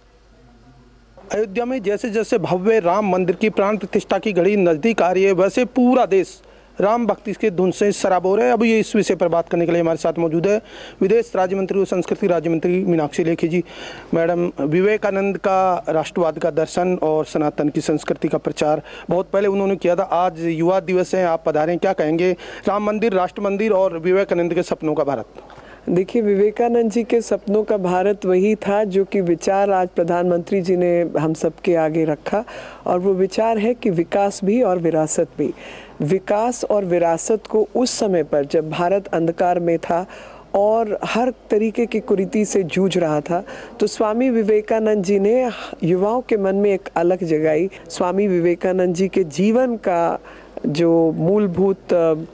अयोध्या में जैसे जैसे भव्य राम मंदिर की प्राण प्रतिष्ठा की घड़ी नजदीक आ रही है, वैसे पूरा देश राम भक्ति के धुन से सराबोर है। अब ये इस विषय पर बात करने के लिए हमारे साथ मौजूद है विदेश राज्य मंत्री और संस्कृति राज्य मंत्री मीनाक्षी लेखी जी। मैडम, विवेकानंद का राष्ट्रवाद का दर्शन और सनातन की संस्कृति का प्रचार बहुत पहले उन्होंने किया था, आज युवा दिवस है, आप पधारें, क्या कहेंगे? राम मंदिर, राष्ट्र मंदिर और विवेकानंद के सपनों का भारत। देखिए, विवेकानंद जी के सपनों का भारत वही था जो कि विचार आज प्रधानमंत्री जी ने हम सबके आगे रखा, और वो विचार है कि विकास भी और विरासत भी। विकास और विरासत को उस समय पर जब भारत अंधकार में था और हर तरीके की कुरीति से जूझ रहा था, तो स्वामी विवेकानंद जी ने युवाओं के मन में एक अलग जगाई। स्वामी विवेकानंद जी के जीवन का जो मूलभूत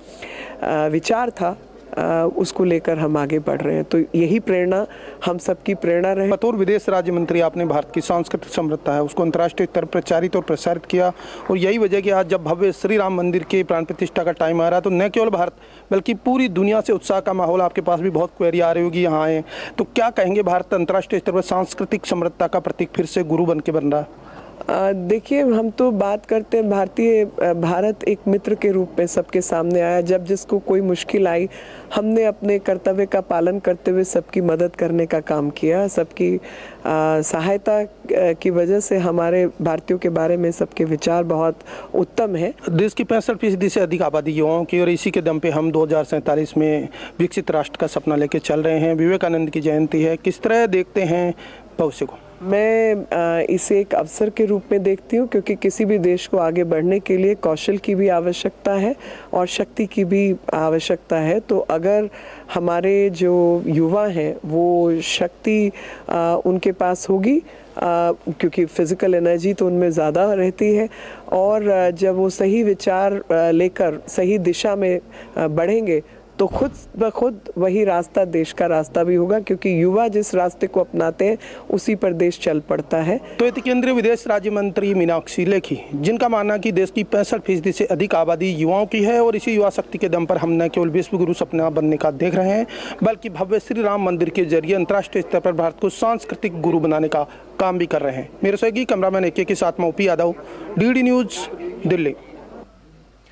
विचार था उसको लेकर हम आगे बढ़ रहे हैं, तो यही प्रेरणा हम सबकी प्रेरणा रहे। बतौर विदेश राज्य मंत्री आपने भारत की सांस्कृतिक समृद्धता है उसको अंतर्राष्ट्रीय स्तर पर प्रचारित और प्रसारित किया, और यही वजह कि आज जब भव्य श्री राम मंदिर के प्राण प्रतिष्ठा का टाइम आ रहा है तो न केवल भारत बल्कि पूरी दुनिया से उत्साह का माहौल, आपके पास भी बहुत क्वेरी आ रही होगी यहाँ आए, तो क्या कहेंगे? भारत अंतर्राष्ट्रीय स्तर पर सांस्कृतिक समृद्धता का प्रतीक फिर से गुरु बन के बन रहा है। देखिए, हम तो बात करते हैं भारतीय भारत एक मित्र के रूप में सबके सामने आया। जब जिसको कोई मुश्किल आई, हमने अपने कर्तव्य का पालन करते हुए सबकी मदद करने का काम किया। सबकी सहायता की वजह से हमारे भारतीयों के बारे में सबके विचार बहुत उत्तम है। देश की पैंसठ फीसदी से अधिक आबादी युवाओं की, और इसी के दम पे हम दो हज़ार सैंतालीस में विकसित राष्ट्र का सपना लेके चल रहे हैं। विवेकानंद की जयंती है, किस तरह देखते हैं भविष्य को? मैं इसे एक अवसर के रूप में देखती हूँ, क्योंकि किसी भी देश को आगे बढ़ने के लिए कौशल की भी आवश्यकता है और शक्ति की भी आवश्यकता है। तो अगर हमारे जो युवा हैं वो शक्ति उनके पास होगी, आ, क्योंकि फिज़िकल एनर्जी तो उनमें ज़्यादा रहती है, और जब वो सही विचार लेकर सही दिशा में बढ़ेंगे तो खुद ब खुद वही रास्ता देश का रास्ता भी होगा, क्योंकि युवा जिस रास्ते को अपनाते हैं उसी पर देश चल पड़ता है। तो ये केंद्रीय विदेश राज्य मंत्री मीनाक्षी लेखी, जिनका मानना कि देश की पैंसठ फीसदी से अधिक आबादी युवाओं की है, और इसी युवा शक्ति के दम पर हम न केवल विश्व गुरु सपना बनने का देख रहे हैं, बल्कि भव्य श्री राम मंदिर के जरिए अंतर्राष्ट्रीय स्तर पर भारत को सांस्कृतिक गुरु बनाने का काम भी कर रहे हैं। मेरे सहयोगी कैमरामैन एके के साथ में OP Yadav, DD news, Delhi.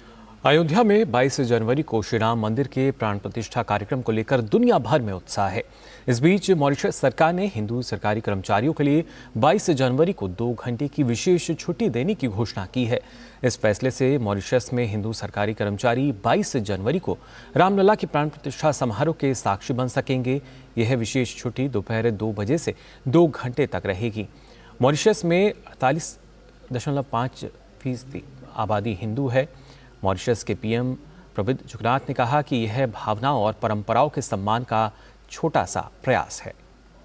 Ayodhya में बाईस जनवरी को श्री राम मंदिर के प्राण प्रतिष्ठा कार्यक्रम को लेकर दुनिया भर में उत्साह है। इस बीच मॉरिशस सरकार ने हिंदू सरकारी कर्मचारियों के लिए बाईस जनवरी को दो घंटे की विशेष छुट्टी देने की घोषणा की है। इस फैसले से मॉरिशस में हिंदू सरकारी कर्मचारी बाईस जनवरी को रामलला की प्राण प्रतिष्ठा समारोह के साक्षी बन सकेंगे। यह विशेष छुट्टी दोपहर दो बजे से दो घंटे तक रहेगी। मॉरिशस में अड़तालीस दशमलव पाँच फीसदी आबादी हिंदू है। मॉरिशस के पीएम प्रविंद जुगनाथ ने कहा कि यह भावनाओं और परंपराओं के सम्मान का छोटा सा प्रयास है।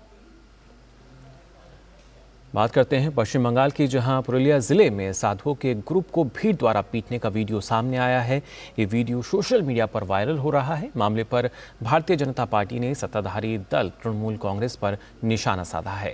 बात करते हैं पश्चिम बंगाल की, जहां पुरुलिया जिले में साधुओं के ग्रुप को भीड़ द्वारा पीटने का वीडियो सामने आया है। ये वीडियो सोशल मीडिया पर वायरल हो रहा है। मामले पर भारतीय जनता पार्टी ने सत्ताधारी दल तृणमूल कांग्रेस पर निशाना साधा है।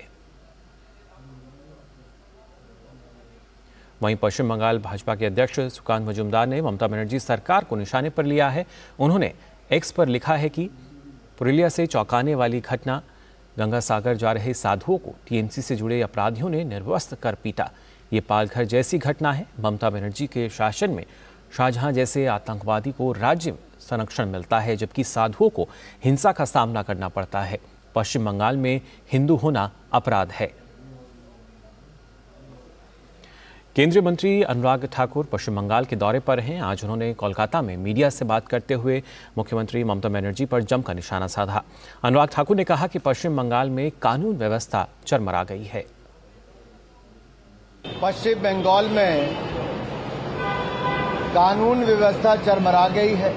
वहीं पश्चिम बंगाल भाजपा के अध्यक्ष सुकांत मजूमदार ने ममता बनर्जी सरकार को निशाने पर लिया है। उन्होंने एक्स पर लिखा है कि पुरुलिया से चौंकाने वाली घटना, गंगा सागर जा रहे साधुओं को टीएमसी से जुड़े अपराधियों ने निर्वस्त्र कर पीटा। ये पालघर जैसी घटना है। ममता बनर्जी के शासन में शाहजहां जैसे आतंकवादी को राज्य में संरक्षण मिलता है, जबकि साधुओं को हिंसा का सामना करना पड़ता है। पश्चिम बंगाल में हिंदू होना अपराध है। केंद्रीय मंत्री अनुराग ठाकुर पश्चिम बंगाल के दौरे पर हैं। आज उन्होंने कोलकाता में मीडिया से बात करते हुए मुख्यमंत्री ममता बनर्जी पर जमकर निशाना साधा। अनुराग ठाकुर ने कहा कि पश्चिम बंगाल में कानून व्यवस्था चरमरा गई है। पश्चिम बंगाल में कानून व्यवस्था चरमरा गई है।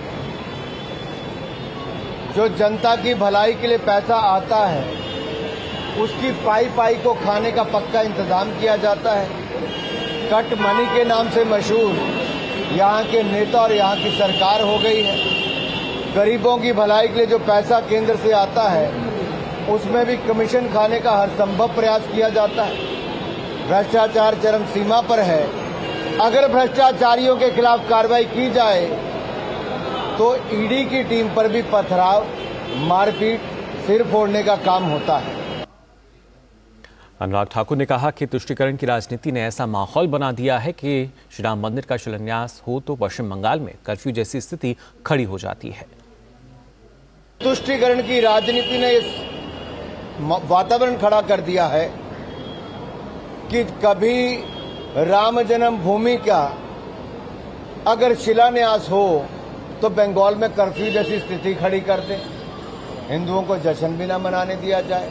जो जनता की भलाई के लिए पैसा आता है, उसकी पाई पाई को खाने का पक्का इंतजाम किया जाता है। कट मनी के नाम से मशहूर यहाँ के नेता और यहाँ की सरकार हो गई है। गरीबों की भलाई के लिए जो पैसा केंद्र से आता है, उसमें भी कमीशन खाने का हर संभव प्रयास किया जाता है। भ्रष्टाचार चरम सीमा पर है। अगर भ्रष्टाचारियों के खिलाफ कार्रवाई की जाए तो ईडी की टीम पर भी पथराव, मारपीट, सिर फोड़ने का काम होता है। अनुराग ठाकुर ने कहा कि तुष्टीकरण की राजनीति ने ऐसा माहौल बना दिया है कि श्री राम मंदिर का शिलान्यास हो तो पश्चिम बंगाल में कर्फ्यू जैसी स्थिति खड़ी हो जाती है। तुष्टीकरण की राजनीति ने इस वातावरण खड़ा कर दिया है कि कभी राम जन्मभूमि का अगर शिलान्यास हो तो बंगाल में कर्फ्यू जैसी स्थिति खड़ी कर दे, हिंदुओं को जश्न भी न मनाने दिया जाए।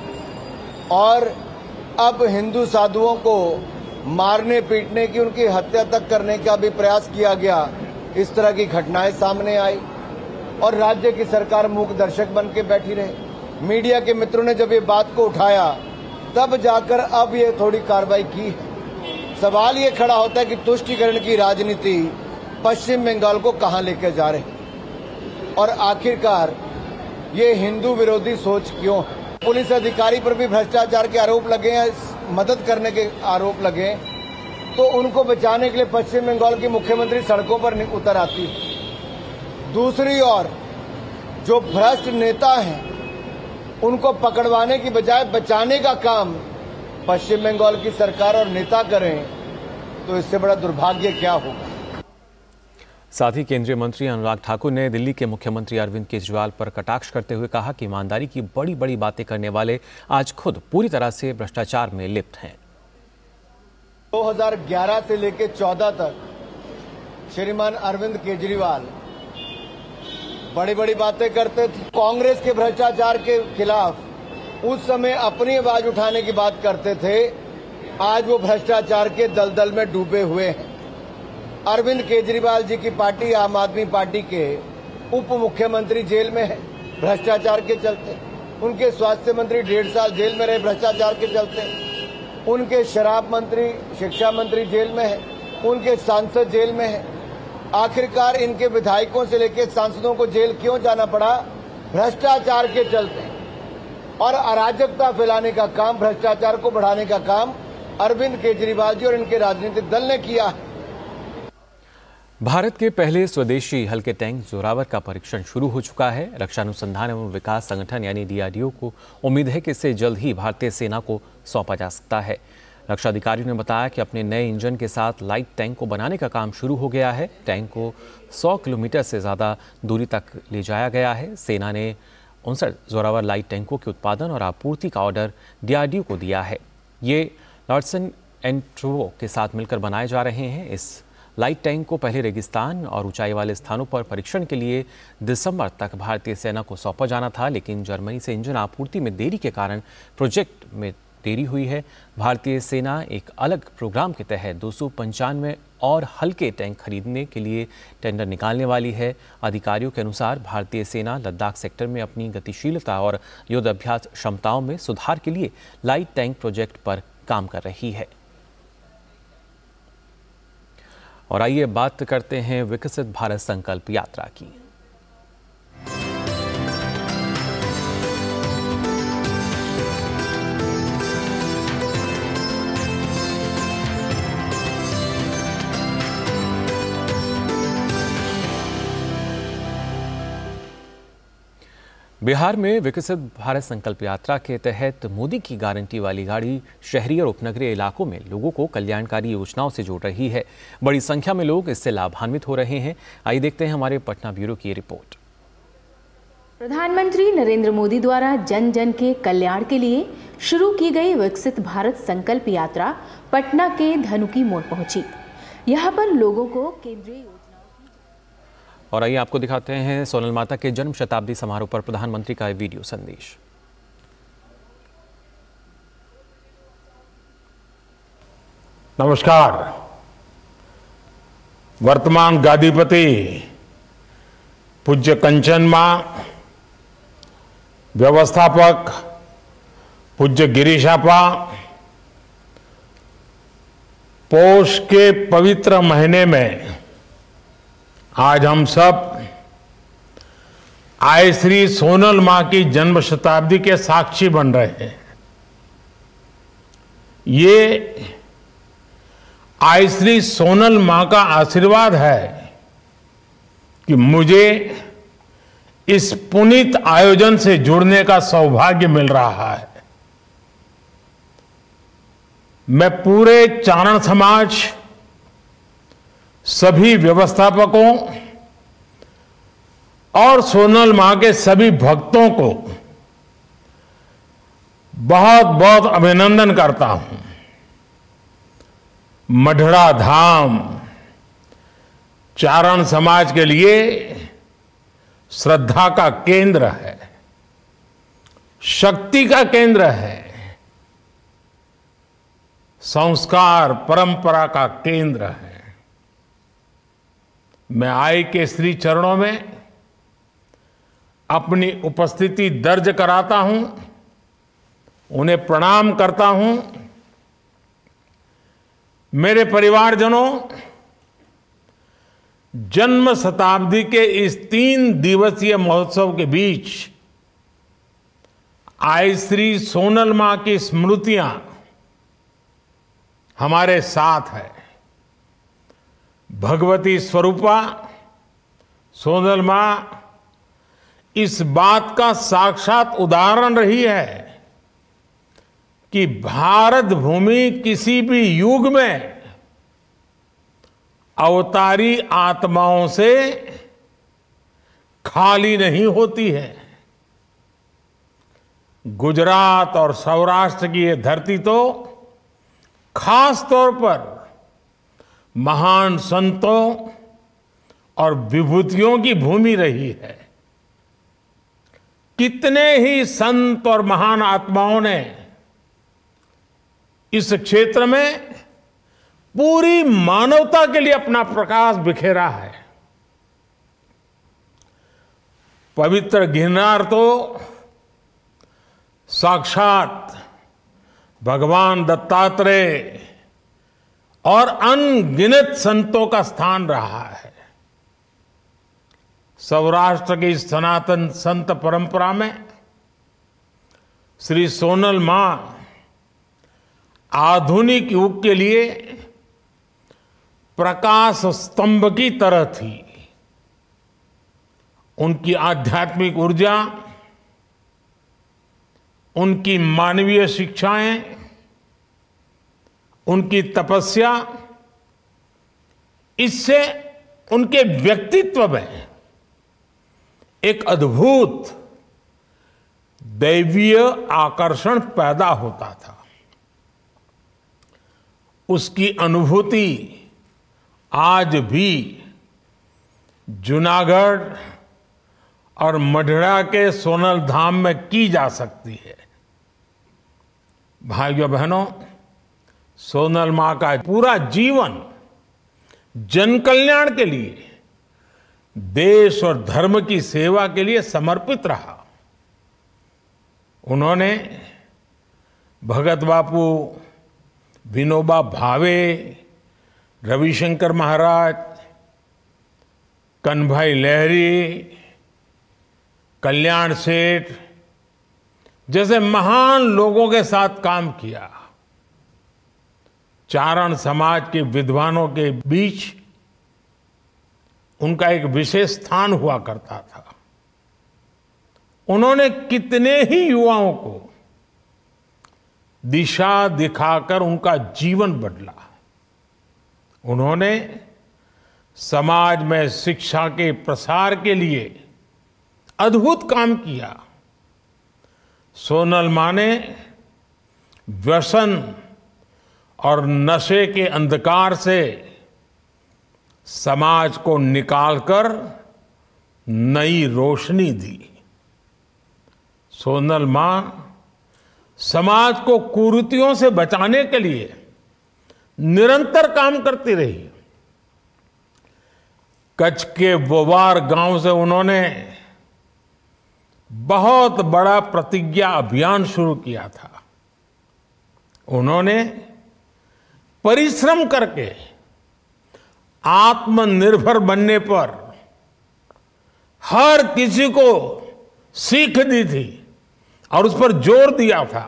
और अब हिंदू साधुओं को मारने पीटने की, उनकी हत्या तक करने का भी प्रयास किया गया। इस तरह की घटनाएं सामने आई और राज्य की सरकार मूक दर्शक बन के बैठी रही। मीडिया के मित्रों ने जब ये बात को उठाया, तब जाकर अब ये थोड़ी कार्रवाई की है। सवाल ये खड़ा होता है कि तुष्टीकरण की राजनीति पश्चिम बंगाल को कहां लेकर जा रही और आखिरकार ये हिंदू विरोधी सोच क्यों है। पुलिस अधिकारी पर भी भ्रष्टाचार के आरोप लगे हैं, मदद करने के आरोप लगे, तो उनको बचाने के लिए पश्चिम बंगाल की मुख्यमंत्री सड़कों पर उतर आती है। दूसरी ओर जो भ्रष्ट नेता हैं, उनको पकड़वाने की बजाय बचाने का काम पश्चिम बंगाल की सरकार और नेता करें, तो इससे बड़ा दुर्भाग्य क्या होगा। साथ ही केंद्रीय मंत्री अनुराग ठाकुर ने दिल्ली के मुख्यमंत्री अरविंद केजरीवाल पर कटाक्ष करते हुए कहा कि ईमानदारी की बड़ी बड़ी बातें करने वाले आज खुद पूरी तरह से भ्रष्टाचार में लिप्त हैं। दो हज़ार ग्यारह से लेकर चौदह तक श्रीमान अरविंद केजरीवाल बड़ी बड़ी बातें करते थे। कांग्रेस के भ्रष्टाचार के खिलाफ उस समय अपनी आवाज उठाने की बात करते थे। आज वो भ्रष्टाचार के दलदल में डूबे हुए हैं। अरविंद केजरीवाल जी की पार्टी आम आदमी पार्टी के उप मुख्यमंत्री जेल में है भ्रष्टाचार के चलते। उनके स्वास्थ्य मंत्री डेढ़ साल जेल में रहे भ्रष्टाचार के चलते। उनके शराब मंत्री, शिक्षा मंत्री जेल में है। उनके सांसद जेल में है। आखिरकार इनके विधायकों से लेकर सांसदों को जेल क्यों जाना पड़ा? भ्रष्टाचार के चलते। और अराजकता फैलाने का काम, भ्रष्टाचार को बढ़ाने का काम अरविंद केजरीवाल जी और इनके राजनीतिक दल ने किया है। भारत के पहले स्वदेशी हल्के टैंक जोरावर का परीक्षण शुरू हो चुका है। रक्षा अनुसंधान एवं विकास संगठन यानी डीआरडीओ को उम्मीद है कि इसे जल्द ही भारतीय सेना को सौंपा जा सकता है। रक्षा अधिकारियों ने बताया कि अपने नए इंजन के साथ लाइट टैंक को बनाने का काम शुरू हो गया है। टैंक को सौ किलोमीटर से ज़्यादा दूरी तक ले जाया गया है। सेना ने उनसठ जोरावर लाइट टैंकों के उत्पादन और आपूर्ति का ऑर्डर डीआरडीओ को दिया है। ये लॉर्डसन एंड ट्रूवो के साथ मिलकर बनाए जा रहे हैं। इस लाइट टैंक को पहले रेगिस्तान और ऊंचाई वाले स्थानों पर परीक्षण के लिए दिसंबर तक भारतीय सेना को सौंपा जाना था, लेकिन जर्मनी से इंजन आपूर्ति में देरी के कारण प्रोजेक्ट में देरी हुई है। भारतीय सेना एक अलग प्रोग्राम के तहत दो सौ पंचानवे और हल्के टैंक खरीदने के लिए टेंडर निकालने वाली है। अधिकारियों के अनुसार भारतीय सेना लद्दाख सेक्टर में अपनी गतिशीलता और युद्धाभ्यास क्षमताओं में सुधार के लिए लाइट टैंक प्रोजेक्ट पर काम कर रही है। और आइए बात करते हैं विकसित भारत संकल्प यात्रा की। बिहार में विकसित भारत संकल्प यात्रा के तहत मोदी की गारंटी वाली गाड़ी शहरी और उपनगरीय इलाकों में लोगों को कल्याणकारी योजनाओं से जोड़ रही है। बड़ी संख्या में लोग इससे लाभान्वित हो रहे हैं। आइए देखते हैं हमारे पटना ब्यूरो की रिपोर्ट। प्रधानमंत्री नरेंद्र मोदी द्वारा जन जन के कल्याण के लिए शुरू की गई विकसित भारत संकल्प यात्रा पटना के धनुकी मोड़ पहुंची। यहाँ पर लोगों को केंद्रीय और आइए आपको दिखाते हैं सोनल माता के जन्म शताब्दी समारोह पर प्रधानमंत्री का वीडियो संदेश। नमस्कार। वर्तमान गादीपति पूज्य कंचन मां, व्यवस्थापक पूज्य गिरीशापा, पौष के पवित्र महीने में आज हम सब आय श्री सोनल मां की जन्म शताब्दी के साक्षी बन रहे हैं। ये आय श्री सोनल मां का आशीर्वाद है कि मुझे इस पुनीत आयोजन से जुड़ने का सौभाग्य मिल रहा है। मैं पूरे चारण समाज, सभी व्यवस्थापकों और सोनल मां के सभी भक्तों को बहुत बहुत अभिनंदन करता हूं। मढ़ड़ा धाम चारण समाज के लिए श्रद्धा का केंद्र है, शक्ति का केंद्र है, संस्कार परंपरा का केंद्र है। मैं आय के श्री चरणों में अपनी उपस्थिति दर्ज कराता हूं, उन्हें प्रणाम करता हूं। मेरे परिवारजनों, जन्म शताब्दी के इस तीन दिवसीय महोत्सव के बीच आय श्री सोनल मां की स्मृतियां हमारे साथ है। भगवती स्वरूपा सोनल मां इस बात का साक्षात उदाहरण रही है कि भारत भूमि किसी भी युग में अवतारी आत्माओं से खाली नहीं होती है। गुजरात और सौराष्ट्र की ये धरती तो खास तौर पर महान संतों और विभूतियों की भूमि रही है। कितने ही संत और महान आत्माओं ने इस क्षेत्र में पूरी मानवता के लिए अपना प्रकाश बिखेरा है। पवित्र गिरनार तो साक्षात भगवान दत्तात्रेय और अनगिनत संतों का स्थान रहा है। सौराष्ट्र की सनातन संत परंपरा में श्री सोनल मां आधुनिक युग के लिए प्रकाश स्तंभ की तरह थी। उनकी आध्यात्मिक ऊर्जा, उनकी मानवीय शिक्षाएं उनकी तपस्या, इससे उनके व्यक्तित्व में एक अद्भुत दैवीय आकर्षण पैदा होता था। उसकी अनुभूति आज भी जूनागढ़ और मढ़ड़ा के सोनल धाम में की जा सकती है। भाइयों बहनों, सोनल मां का पूरा जीवन जन कल्याण के लिए, देश और धर्म की सेवा के लिए समर्पित रहा। उन्होंने भगत बापू, विनोबा भावे, रविशंकर महाराज, कन्हभाई लहरी, कल्याण सेठ जैसे महान लोगों के साथ काम किया। चारण समाज के विद्वानों के बीच उनका एक विशेष स्थान हुआ करता था। उन्होंने कितने ही युवाओं को दिशा दिखाकर उनका जीवन बदला। उन्होंने समाज में शिक्षा के प्रसार के लिए अद्भुत काम किया। सोनल मां ने व्यसन और नशे के अंधकार से समाज को निकालकर नई रोशनी दी। सोनल मां समाज को कुरीतियों से बचाने के लिए निरंतर काम करती रही। कच्छ के बोवार गांव से उन्होंने बहुत बड़ा प्रतिज्ञा अभियान शुरू किया था। उन्होंने परिश्रम करके आत्मनिर्भर बनने पर हर किसी को सीख दी थी और उस पर जोर दिया था।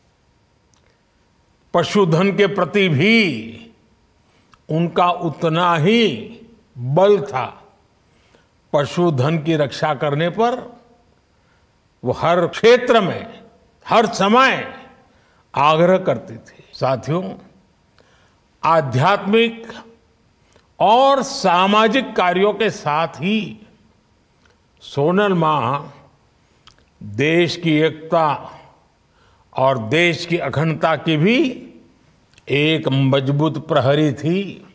पशुधन के प्रति भी उनका उतना ही बल था। पशुधन की रक्षा करने पर वो हर क्षेत्र में, हर समय आग्रह करती थी। साथियों, आध्यात्मिक और सामाजिक कार्यों के साथ ही सोनल मां देश की एकता और देश की अखंडता की भी एक मजबूत प्रहरी थी।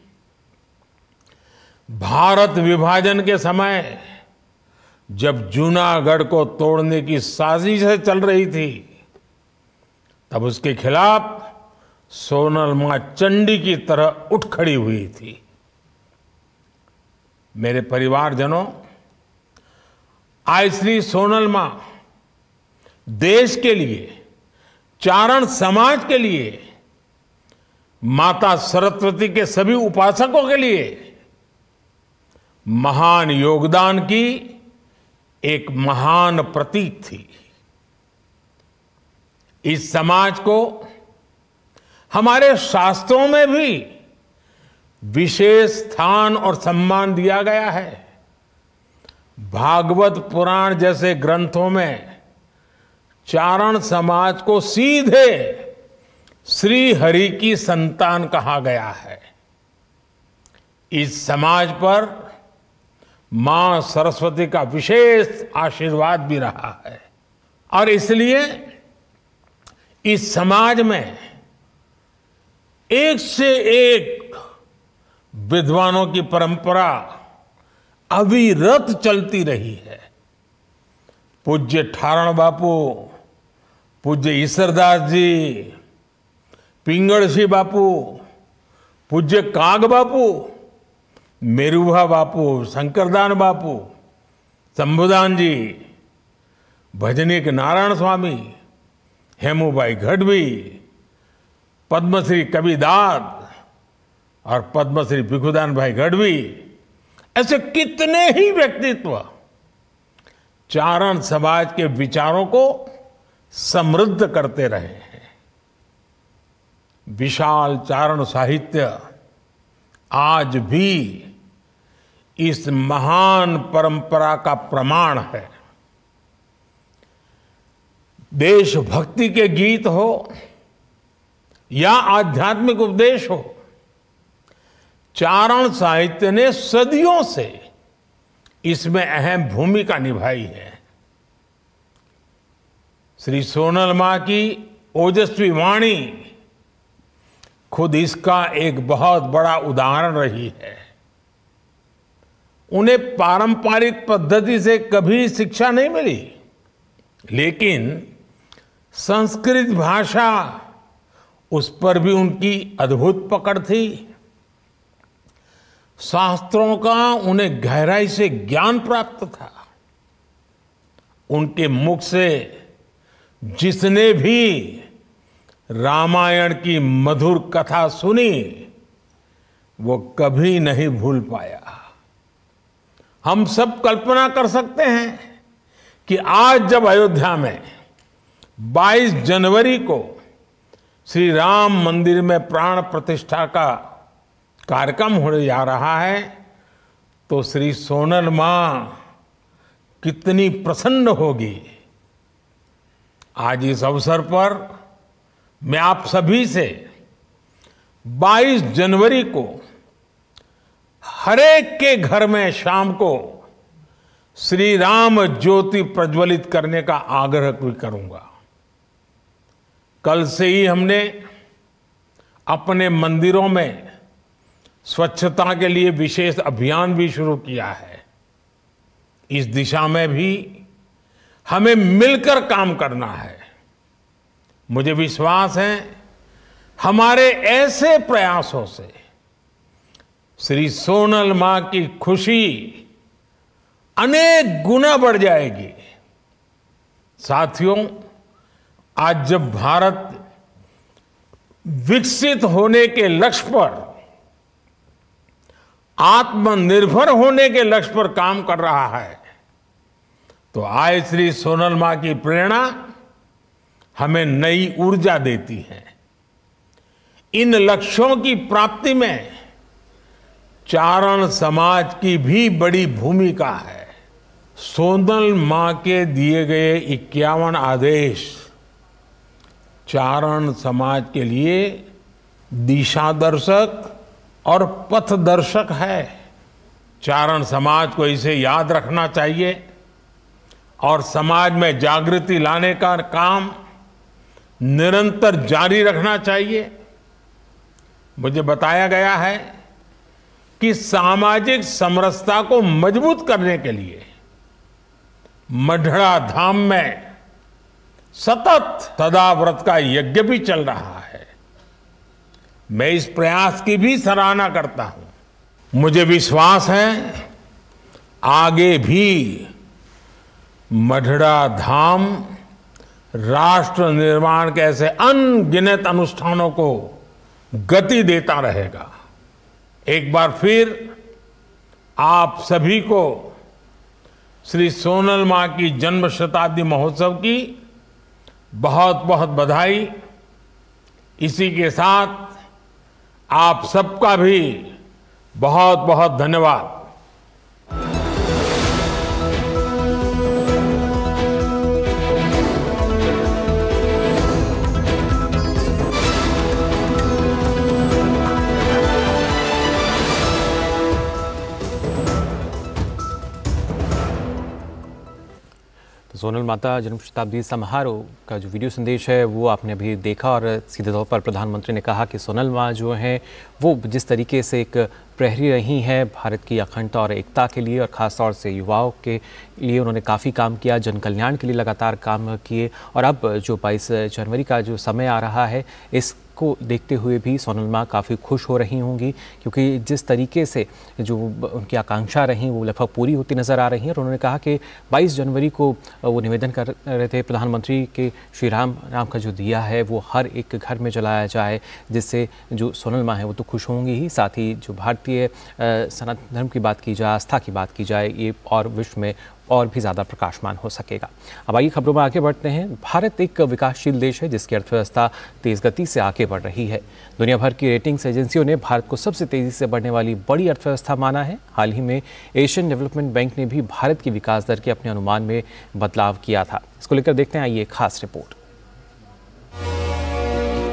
भारत विभाजन के समय जब जूनागढ़ को तोड़ने की साजिश चल रही थी, तब उसके खिलाफ सोनल मां चंडी की तरह उठ खड़ी हुई थी। मेरे परिवारजनों, आज श्री सोनल मां देश के लिए, चारण समाज के लिए, माता सरस्वती के सभी उपासकों के लिए महान योगदान की एक महान प्रतीक थी। इस समाज को हमारे शास्त्रों में भी विशेष स्थान और सम्मान दिया गया है। भागवत पुराण जैसे ग्रंथों में चारण समाज को सीधे श्री हरि की संतान कहा गया है। इस समाज पर मां सरस्वती का विशेष आशीर्वाद भी रहा है और इसलिए इस समाज में एक से एक विद्वानों की परंपरा अविरत चलती रही है। पूज्य ठारण बापू, पूज्य ईश्वरदास जी, पिंगళ बापू, पूज्य काग बापू, मेरुभा बापू, शंकरदान बापू, शंभुदान जी, भजनीक नारायण स्वामी, हेमूबाई गढ़वी, पद्मश्री कबीरदास और पद्मश्री भिखुदान भाई गढ़वी, ऐसे कितने ही व्यक्तित्व चारण समाज के विचारों को समृद्ध करते रहे हैं। विशाल चारण साहित्य आज भी इस महान परंपरा का प्रमाण है। देशभक्ति के गीत हो, या आध्यात्मिक उपदेश हो, चारण साहित्य ने सदियों से इसमें अहम भूमिका निभाई है। श्री सोनल मां की ओजस्वी वाणी खुद इसका एक बहुत बड़ा उदाहरण रही है। उन्हें पारंपरिक पद्धति से कभी शिक्षा नहीं मिली, लेकिन संस्कृत भाषा उस पर भी उनकी अद्भुत पकड़ थी। शास्त्रों का उन्हें गहराई से ज्ञान प्राप्त था। उनके मुख से जिसने भी रामायण की मधुर कथा सुनी वो कभी नहीं भूल पाया। हम सब कल्पना कर सकते हैं कि आज जब अयोध्या में बाईस जनवरी को श्री राम मंदिर में प्राण प्रतिष्ठा का कार्यक्रम होने जा रहा है तो श्री सोनल मां कितनी प्रसन्न होगी। आज इस अवसर पर मैं आप सभी से बाईस जनवरी को हरेक के घर में शाम को श्री राम ज्योति प्रज्वलित करने का आग्रह भी करूंगा। कल से ही हमने अपने मंदिरों में स्वच्छता के लिए विशेष अभियान भी शुरू किया है। इस दिशा में भी हमें मिलकर काम करना है। मुझे विश्वास है हमारे ऐसे प्रयासों से श्री सोनल मां की खुशी अनेक गुना बढ़ जाएगी। साथियों, आज जब भारत विकसित होने के लक्ष्य पर, आत्मनिर्भर होने के लक्ष्य पर काम कर रहा है तो आज श्री सोनल मां की प्रेरणा हमें नई ऊर्जा देती है। इन लक्ष्यों की प्राप्ति में चारण समाज की भी बड़ी भूमिका है। सोनल मां के दिए गए इक्यावन आदेश चारण समाज के लिए दिशा दर्शक और पथ दर्शक है। चारण समाज को इसे याद रखना चाहिए और समाज में जागृति लाने का काम निरंतर जारी रखना चाहिए। मुझे बताया गया है कि सामाजिक समरसता को मजबूत करने के लिए मढ़ड़ा धाम में सतत सदा व्रत का यज्ञ भी चल रहा है। मैं इस प्रयास की भी सराहना करता हूं। मुझे विश्वास है आगे भी मढ़ड़ा धाम राष्ट्र निर्माण के ऐसे अनगिनत अनुष्ठानों को गति देता रहेगा। एक बार फिर आप सभी को श्री सोनल मां की जन्म शताब्दी महोत्सव की बहुत बहुत बधाई। इसी के साथ आप सबका भी बहुत बहुत धन्यवाद। सोनल माता जन्म शताब्दी समारोह का जो वीडियो संदेश है वो आपने अभी देखा और सीधे तौर पर प्रधानमंत्री ने कहा कि सोनल मां जो हैं वो जिस तरीके से एक प्रहरी रही हैं भारत की अखंडता और एकता के लिए और ख़ास तौर से युवाओं के लिए उन्होंने काफ़ी काम किया, जन कल्याण के लिए लगातार काम किए। और अब जो बाईस जनवरी का जो समय आ रहा है इस को देखते हुए भी सोनल मां काफ़ी खुश हो रही होंगी, क्योंकि जिस तरीके से जो उनकी आकांक्षा रही वो लगभग पूरी होती नज़र आ रही हैं। और उन्होंने कहा कि बाईस जनवरी को वो निवेदन कर रहे थे प्रधानमंत्री के श्री राम राम का जो दिया है वो हर एक घर में जलाया जाए, जिससे जो सोनल मां है वो तो खुश होंगी ही, साथ ही जो भारतीय सनातन धर्म की बात की जाए, आस्था की बात की जाए, ये और विश्व में और भी ज़्यादा प्रकाशमान हो सकेगा। अब आइए खबरों में आगे बढ़ते हैं। भारत एक विकासशील देश है जिसकी अर्थव्यवस्था तेज़ गति से आगे बढ़ रही है। दुनिया भर की रेटिंग्स एजेंसियों ने भारत को सबसे तेज़ी से बढ़ने वाली बड़ी अर्थव्यवस्था माना है। हाल ही में एशियन डेवलपमेंट बैंक ने भी भारत की विकास दर के अपने अनुमान में बदलाव किया था। इसको लेकर देखते हैं आइए खास रिपोर्ट।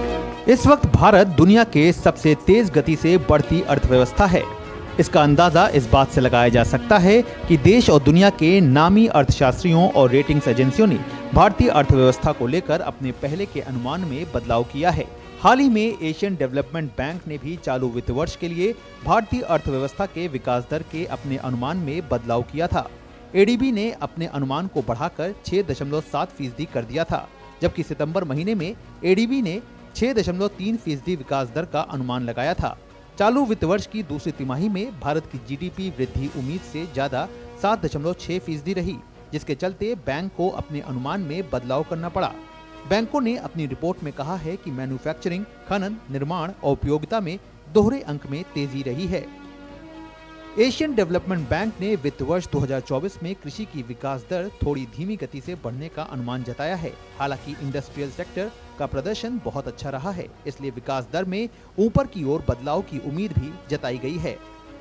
इस वक्त भारत दुनिया के सबसे तेज गति से बढ़ती अर्थव्यवस्था है। इसका अंदाजा इस बात से लगाया जा सकता है कि देश और दुनिया के नामी अर्थशास्त्रियों और रेटिंग्स एजेंसियों ने भारतीय अर्थव्यवस्था को लेकर अपने पहले के अनुमान में बदलाव किया है। हाल ही में एशियन डेवलपमेंट बैंक ने भी चालू वित्त वर्ष के लिए भारतीय अर्थव्यवस्था के विकास दर के अपने अनुमान में बदलाव किया था। एडीबी ने अपने अनुमान को बढ़ाकर छह दशमलव सात फीसदी कर दिया था, जबकि सितंबर महीने में एडीबी ने छह दशमलव तीन फीसदी विकास दर का अनुमान लगाया था। चालू वित्त वर्ष की दूसरी तिमाही में भारत की जीडीपी वृद्धि उम्मीद से ज्यादा सात दशमलव छह फीसदी रही, जिसके चलते बैंक को अपने अनुमान में बदलाव करना पड़ा। बैंकों ने अपनी रिपोर्ट में कहा है कि मैन्युफैक्चरिंग, खनन, निर्माण और उपयोगिता में दोहरे अंक में तेजी रही है। एशियन डेवलपमेंट बैंक ने वित्त वर्ष दो हज़ार चौबीस में कृषि की विकास दर थोड़ी धीमी गति से बढ़ने का अनुमान जताया है। हालांकि इंडस्ट्रियल सेक्टर का प्रदर्शन बहुत अच्छा रहा है, इसलिए विकास दर में ऊपर की ओर बदलाव की उम्मीद भी जताई गई है।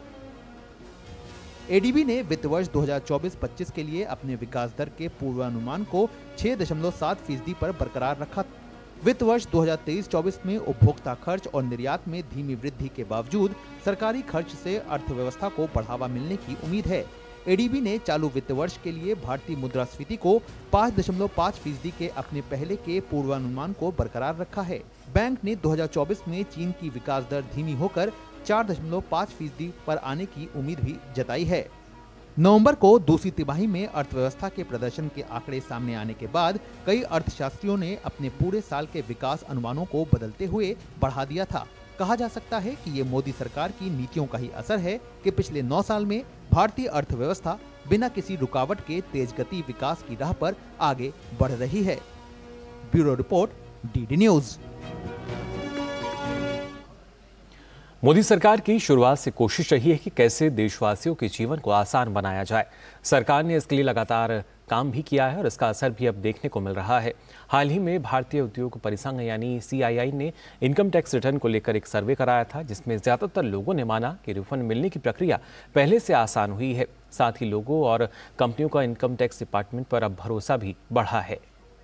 एडीबी ने वित्त वर्ष दो हज़ार चौबीस पच्चीस के लिए अपने विकास दर के पूर्वानुमान को छह दशमलव सात फीसदी पर बरकरार रखा। वित्त वर्ष दो हज़ार तेईस चौबीस में उपभोक्ता खर्च और निर्यात में धीमी वृद्धि के बावजूद सरकारी खर्च से अर्थव्यवस्था को बढ़ावा मिलने की उम्मीद है। एडीबी ने चालू वित्त वर्ष के लिए भारतीय मुद्रास्फीति को पाँच दशमलव पाँच फीसदी के अपने पहले के पूर्वानुमान को बरकरार रखा है। बैंक ने दो हज़ार चौबीस में चीन की विकास दर धीमी होकर चार दशमलव पाँच फीसदी पर आने की उम्मीद भी जताई है। नवंबर को दूसरी तिमाही में अर्थव्यवस्था के प्रदर्शन के आंकड़े सामने आने के बाद कई अर्थशास्त्रियों ने अपने पूरे साल के विकास अनुमानों को बदलते हुए बढ़ा दिया था। कहा जा सकता है कि ये मोदी सरकार की नीतियों का ही असर है कि पिछले नौ साल में भारतीय अर्थव्यवस्था बिना किसी रुकावट के तेज गति विकास की राह पर आगे बढ़ रही है। Bureau report, DD news. Modi सरकार की शुरुआत से कोशिश रही है कि कैसे देशवासियों के जीवन को आसान बनाया जाए। सरकार ने इसके लिए लगातार काम भी किया है और इसका असर भी अब देखने को मिल रहा है। हाल ही में भारतीय उद्योग परिसंघ यानी सीआईआई ने इनकम टैक्स रिटर्न को लेकर एक सर्वे कराया था, जिसमें ज्यादातर लोगों ने माना कि रिफंड मिलने की प्रक्रिया पहले से आसान हुई है। साथ ही लोगों और कंपनियों का इनकम टैक्स डिपार्टमेंट पर अब भरोसा भी बढ़ा है।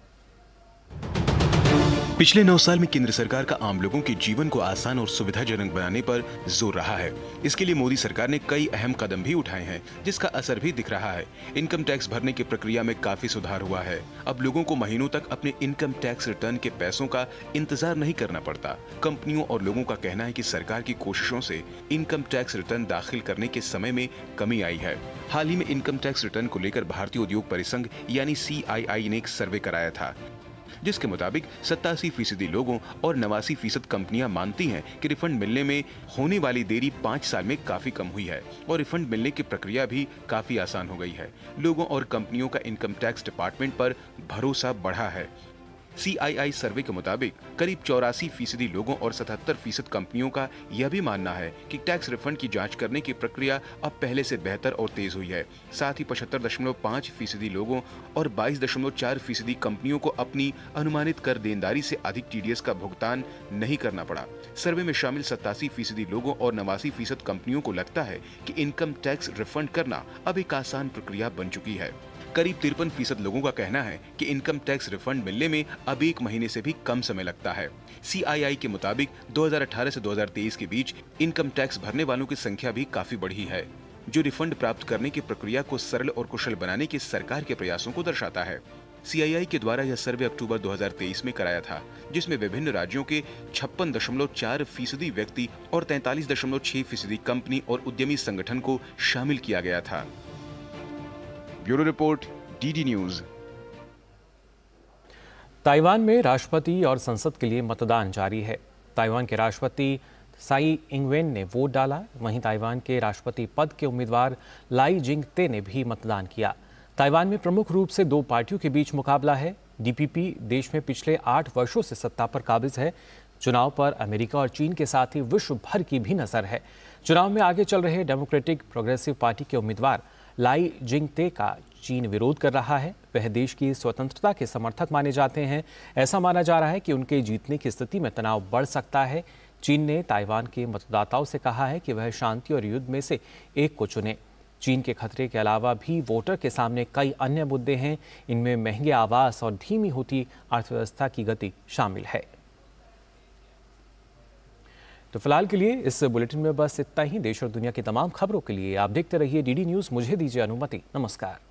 पिछले नौ साल में केंद्र सरकार का आम लोगों के जीवन को आसान और सुविधाजनक बनाने पर जोर रहा है। इसके लिए मोदी सरकार ने कई अहम कदम भी उठाए हैं, जिसका असर भी दिख रहा है। इनकम टैक्स भरने की प्रक्रिया में काफी सुधार हुआ है। अब लोगों को महीनों तक अपने इनकम टैक्स रिटर्न के पैसों का इंतजार नहीं करना पड़ता। कंपनियों और लोगों का कहना है कि सरकार की कोशिशों से इनकम टैक्स रिटर्न दाखिल करने के समय में कमी आई है। हाल ही में इनकम टैक्स रिटर्न को लेकर भारतीय उद्योग परिसंघ यानी सी आई आई ने एक सर्वे कराया था, जिसके मुताबिक सत्तासी फीसदी लोगों और नवासी फीसद कंपनियां मानती हैं कि रिफंड मिलने में होने वाली देरी पाँच साल में काफी कम हुई है और रिफंड मिलने की प्रक्रिया भी काफी आसान हो गई है। लोगों और कंपनियों का इनकम टैक्स डिपार्टमेंट पर भरोसा बढ़ा है। सीआईआई सर्वे के मुताबिक करीब चौरासी फीसदी लोगों और सतहत्तर फीसद कंपनियों का यह भी मानना है कि टैक्स रिफंड की जांच करने की प्रक्रिया अब पहले से बेहतर और तेज हुई है। साथ ही पचहत्तर दशमलव पाँच फीसदी लोगों और बाईस दशमलव चार फीसदी कंपनियों को अपनी अनुमानित कर देनदारी से अधिक टीडीएस का भुगतान नहीं करना पड़ा। सर्वे में शामिल सत्तासी फीसदी लोगों और नवासी फीसद कंपनियों को लगता है कि इनकम टैक्स रिफंड करना अब एक आसान प्रक्रिया बन चुकी है। करीब तिरपन फीसद लोगों का कहना है कि इनकम टैक्स रिफंड मिलने में अब एक महीने से भी कम समय लगता है। सीआईआई के मुताबिक दो हज़ार अठारह से दो हज़ार तेईस के बीच इनकम टैक्स भरने वालों की संख्या भी काफी बढ़ी है, जो रिफंड प्राप्त करने की प्रक्रिया को सरल और कुशल बनाने के सरकार के प्रयासों को दर्शाता है। सीआईआई के द्वारा यह सर्वे अक्टूबर दो हज़ार तेईस में कराया था, जिसमें विभिन्न राज्यों के छप्पन दशमलव चार फीसदी व्यक्ति और तैंतालीस दशमलव छह फीसदी कंपनी और उद्यमी संगठन को शामिल किया गया था। Bureau report, DD news. Taiwan में राष्ट्रपति और संसद के लिए मतदान जारी है। ताइवान के राष्ट्रपति साई इंगवेन ने वोट डाला, वहीं ताइवान के राष्ट्रपति पद के उम्मीदवार लाई जिंगते ने भी मतदान किया। ताइवान में प्रमुख रूप से दो पार्टियों के बीच मुकाबला है। डीपीपी देश में पिछले आठ वर्षों से सत्ता पर काबिज है। चुनाव पर अमेरिका और चीन के साथ ही विश्व भर की भी नजर है। चुनाव में आगे चल रहे डेमोक्रेटिक प्रोग्रेसिव पार्टी के उम्मीदवार लाई जिंगते का चीन विरोध कर रहा है। वह देश की स्वतंत्रता के समर्थक माने जाते हैं। ऐसा माना जा रहा है कि उनके जीतने की स्थिति में तनाव बढ़ सकता है। चीन ने ताइवान के मतदाताओं से कहा है कि वह शांति और युद्ध में से एक को चुने। चीन के खतरे के अलावा भी वोटर के सामने कई अन्य मुद्दे हैं। इनमें महंगे आवास और धीमी होती अर्थव्यवस्था की गति शामिल है। तो फिलहाल के लिए इस बुलेटिन में बस इतना ही। देश और दुनिया की तमाम खबरों के लिए आप देखते रहिए डीडी न्यूज़। मुझे दीजिए अनुमति। नमस्कार।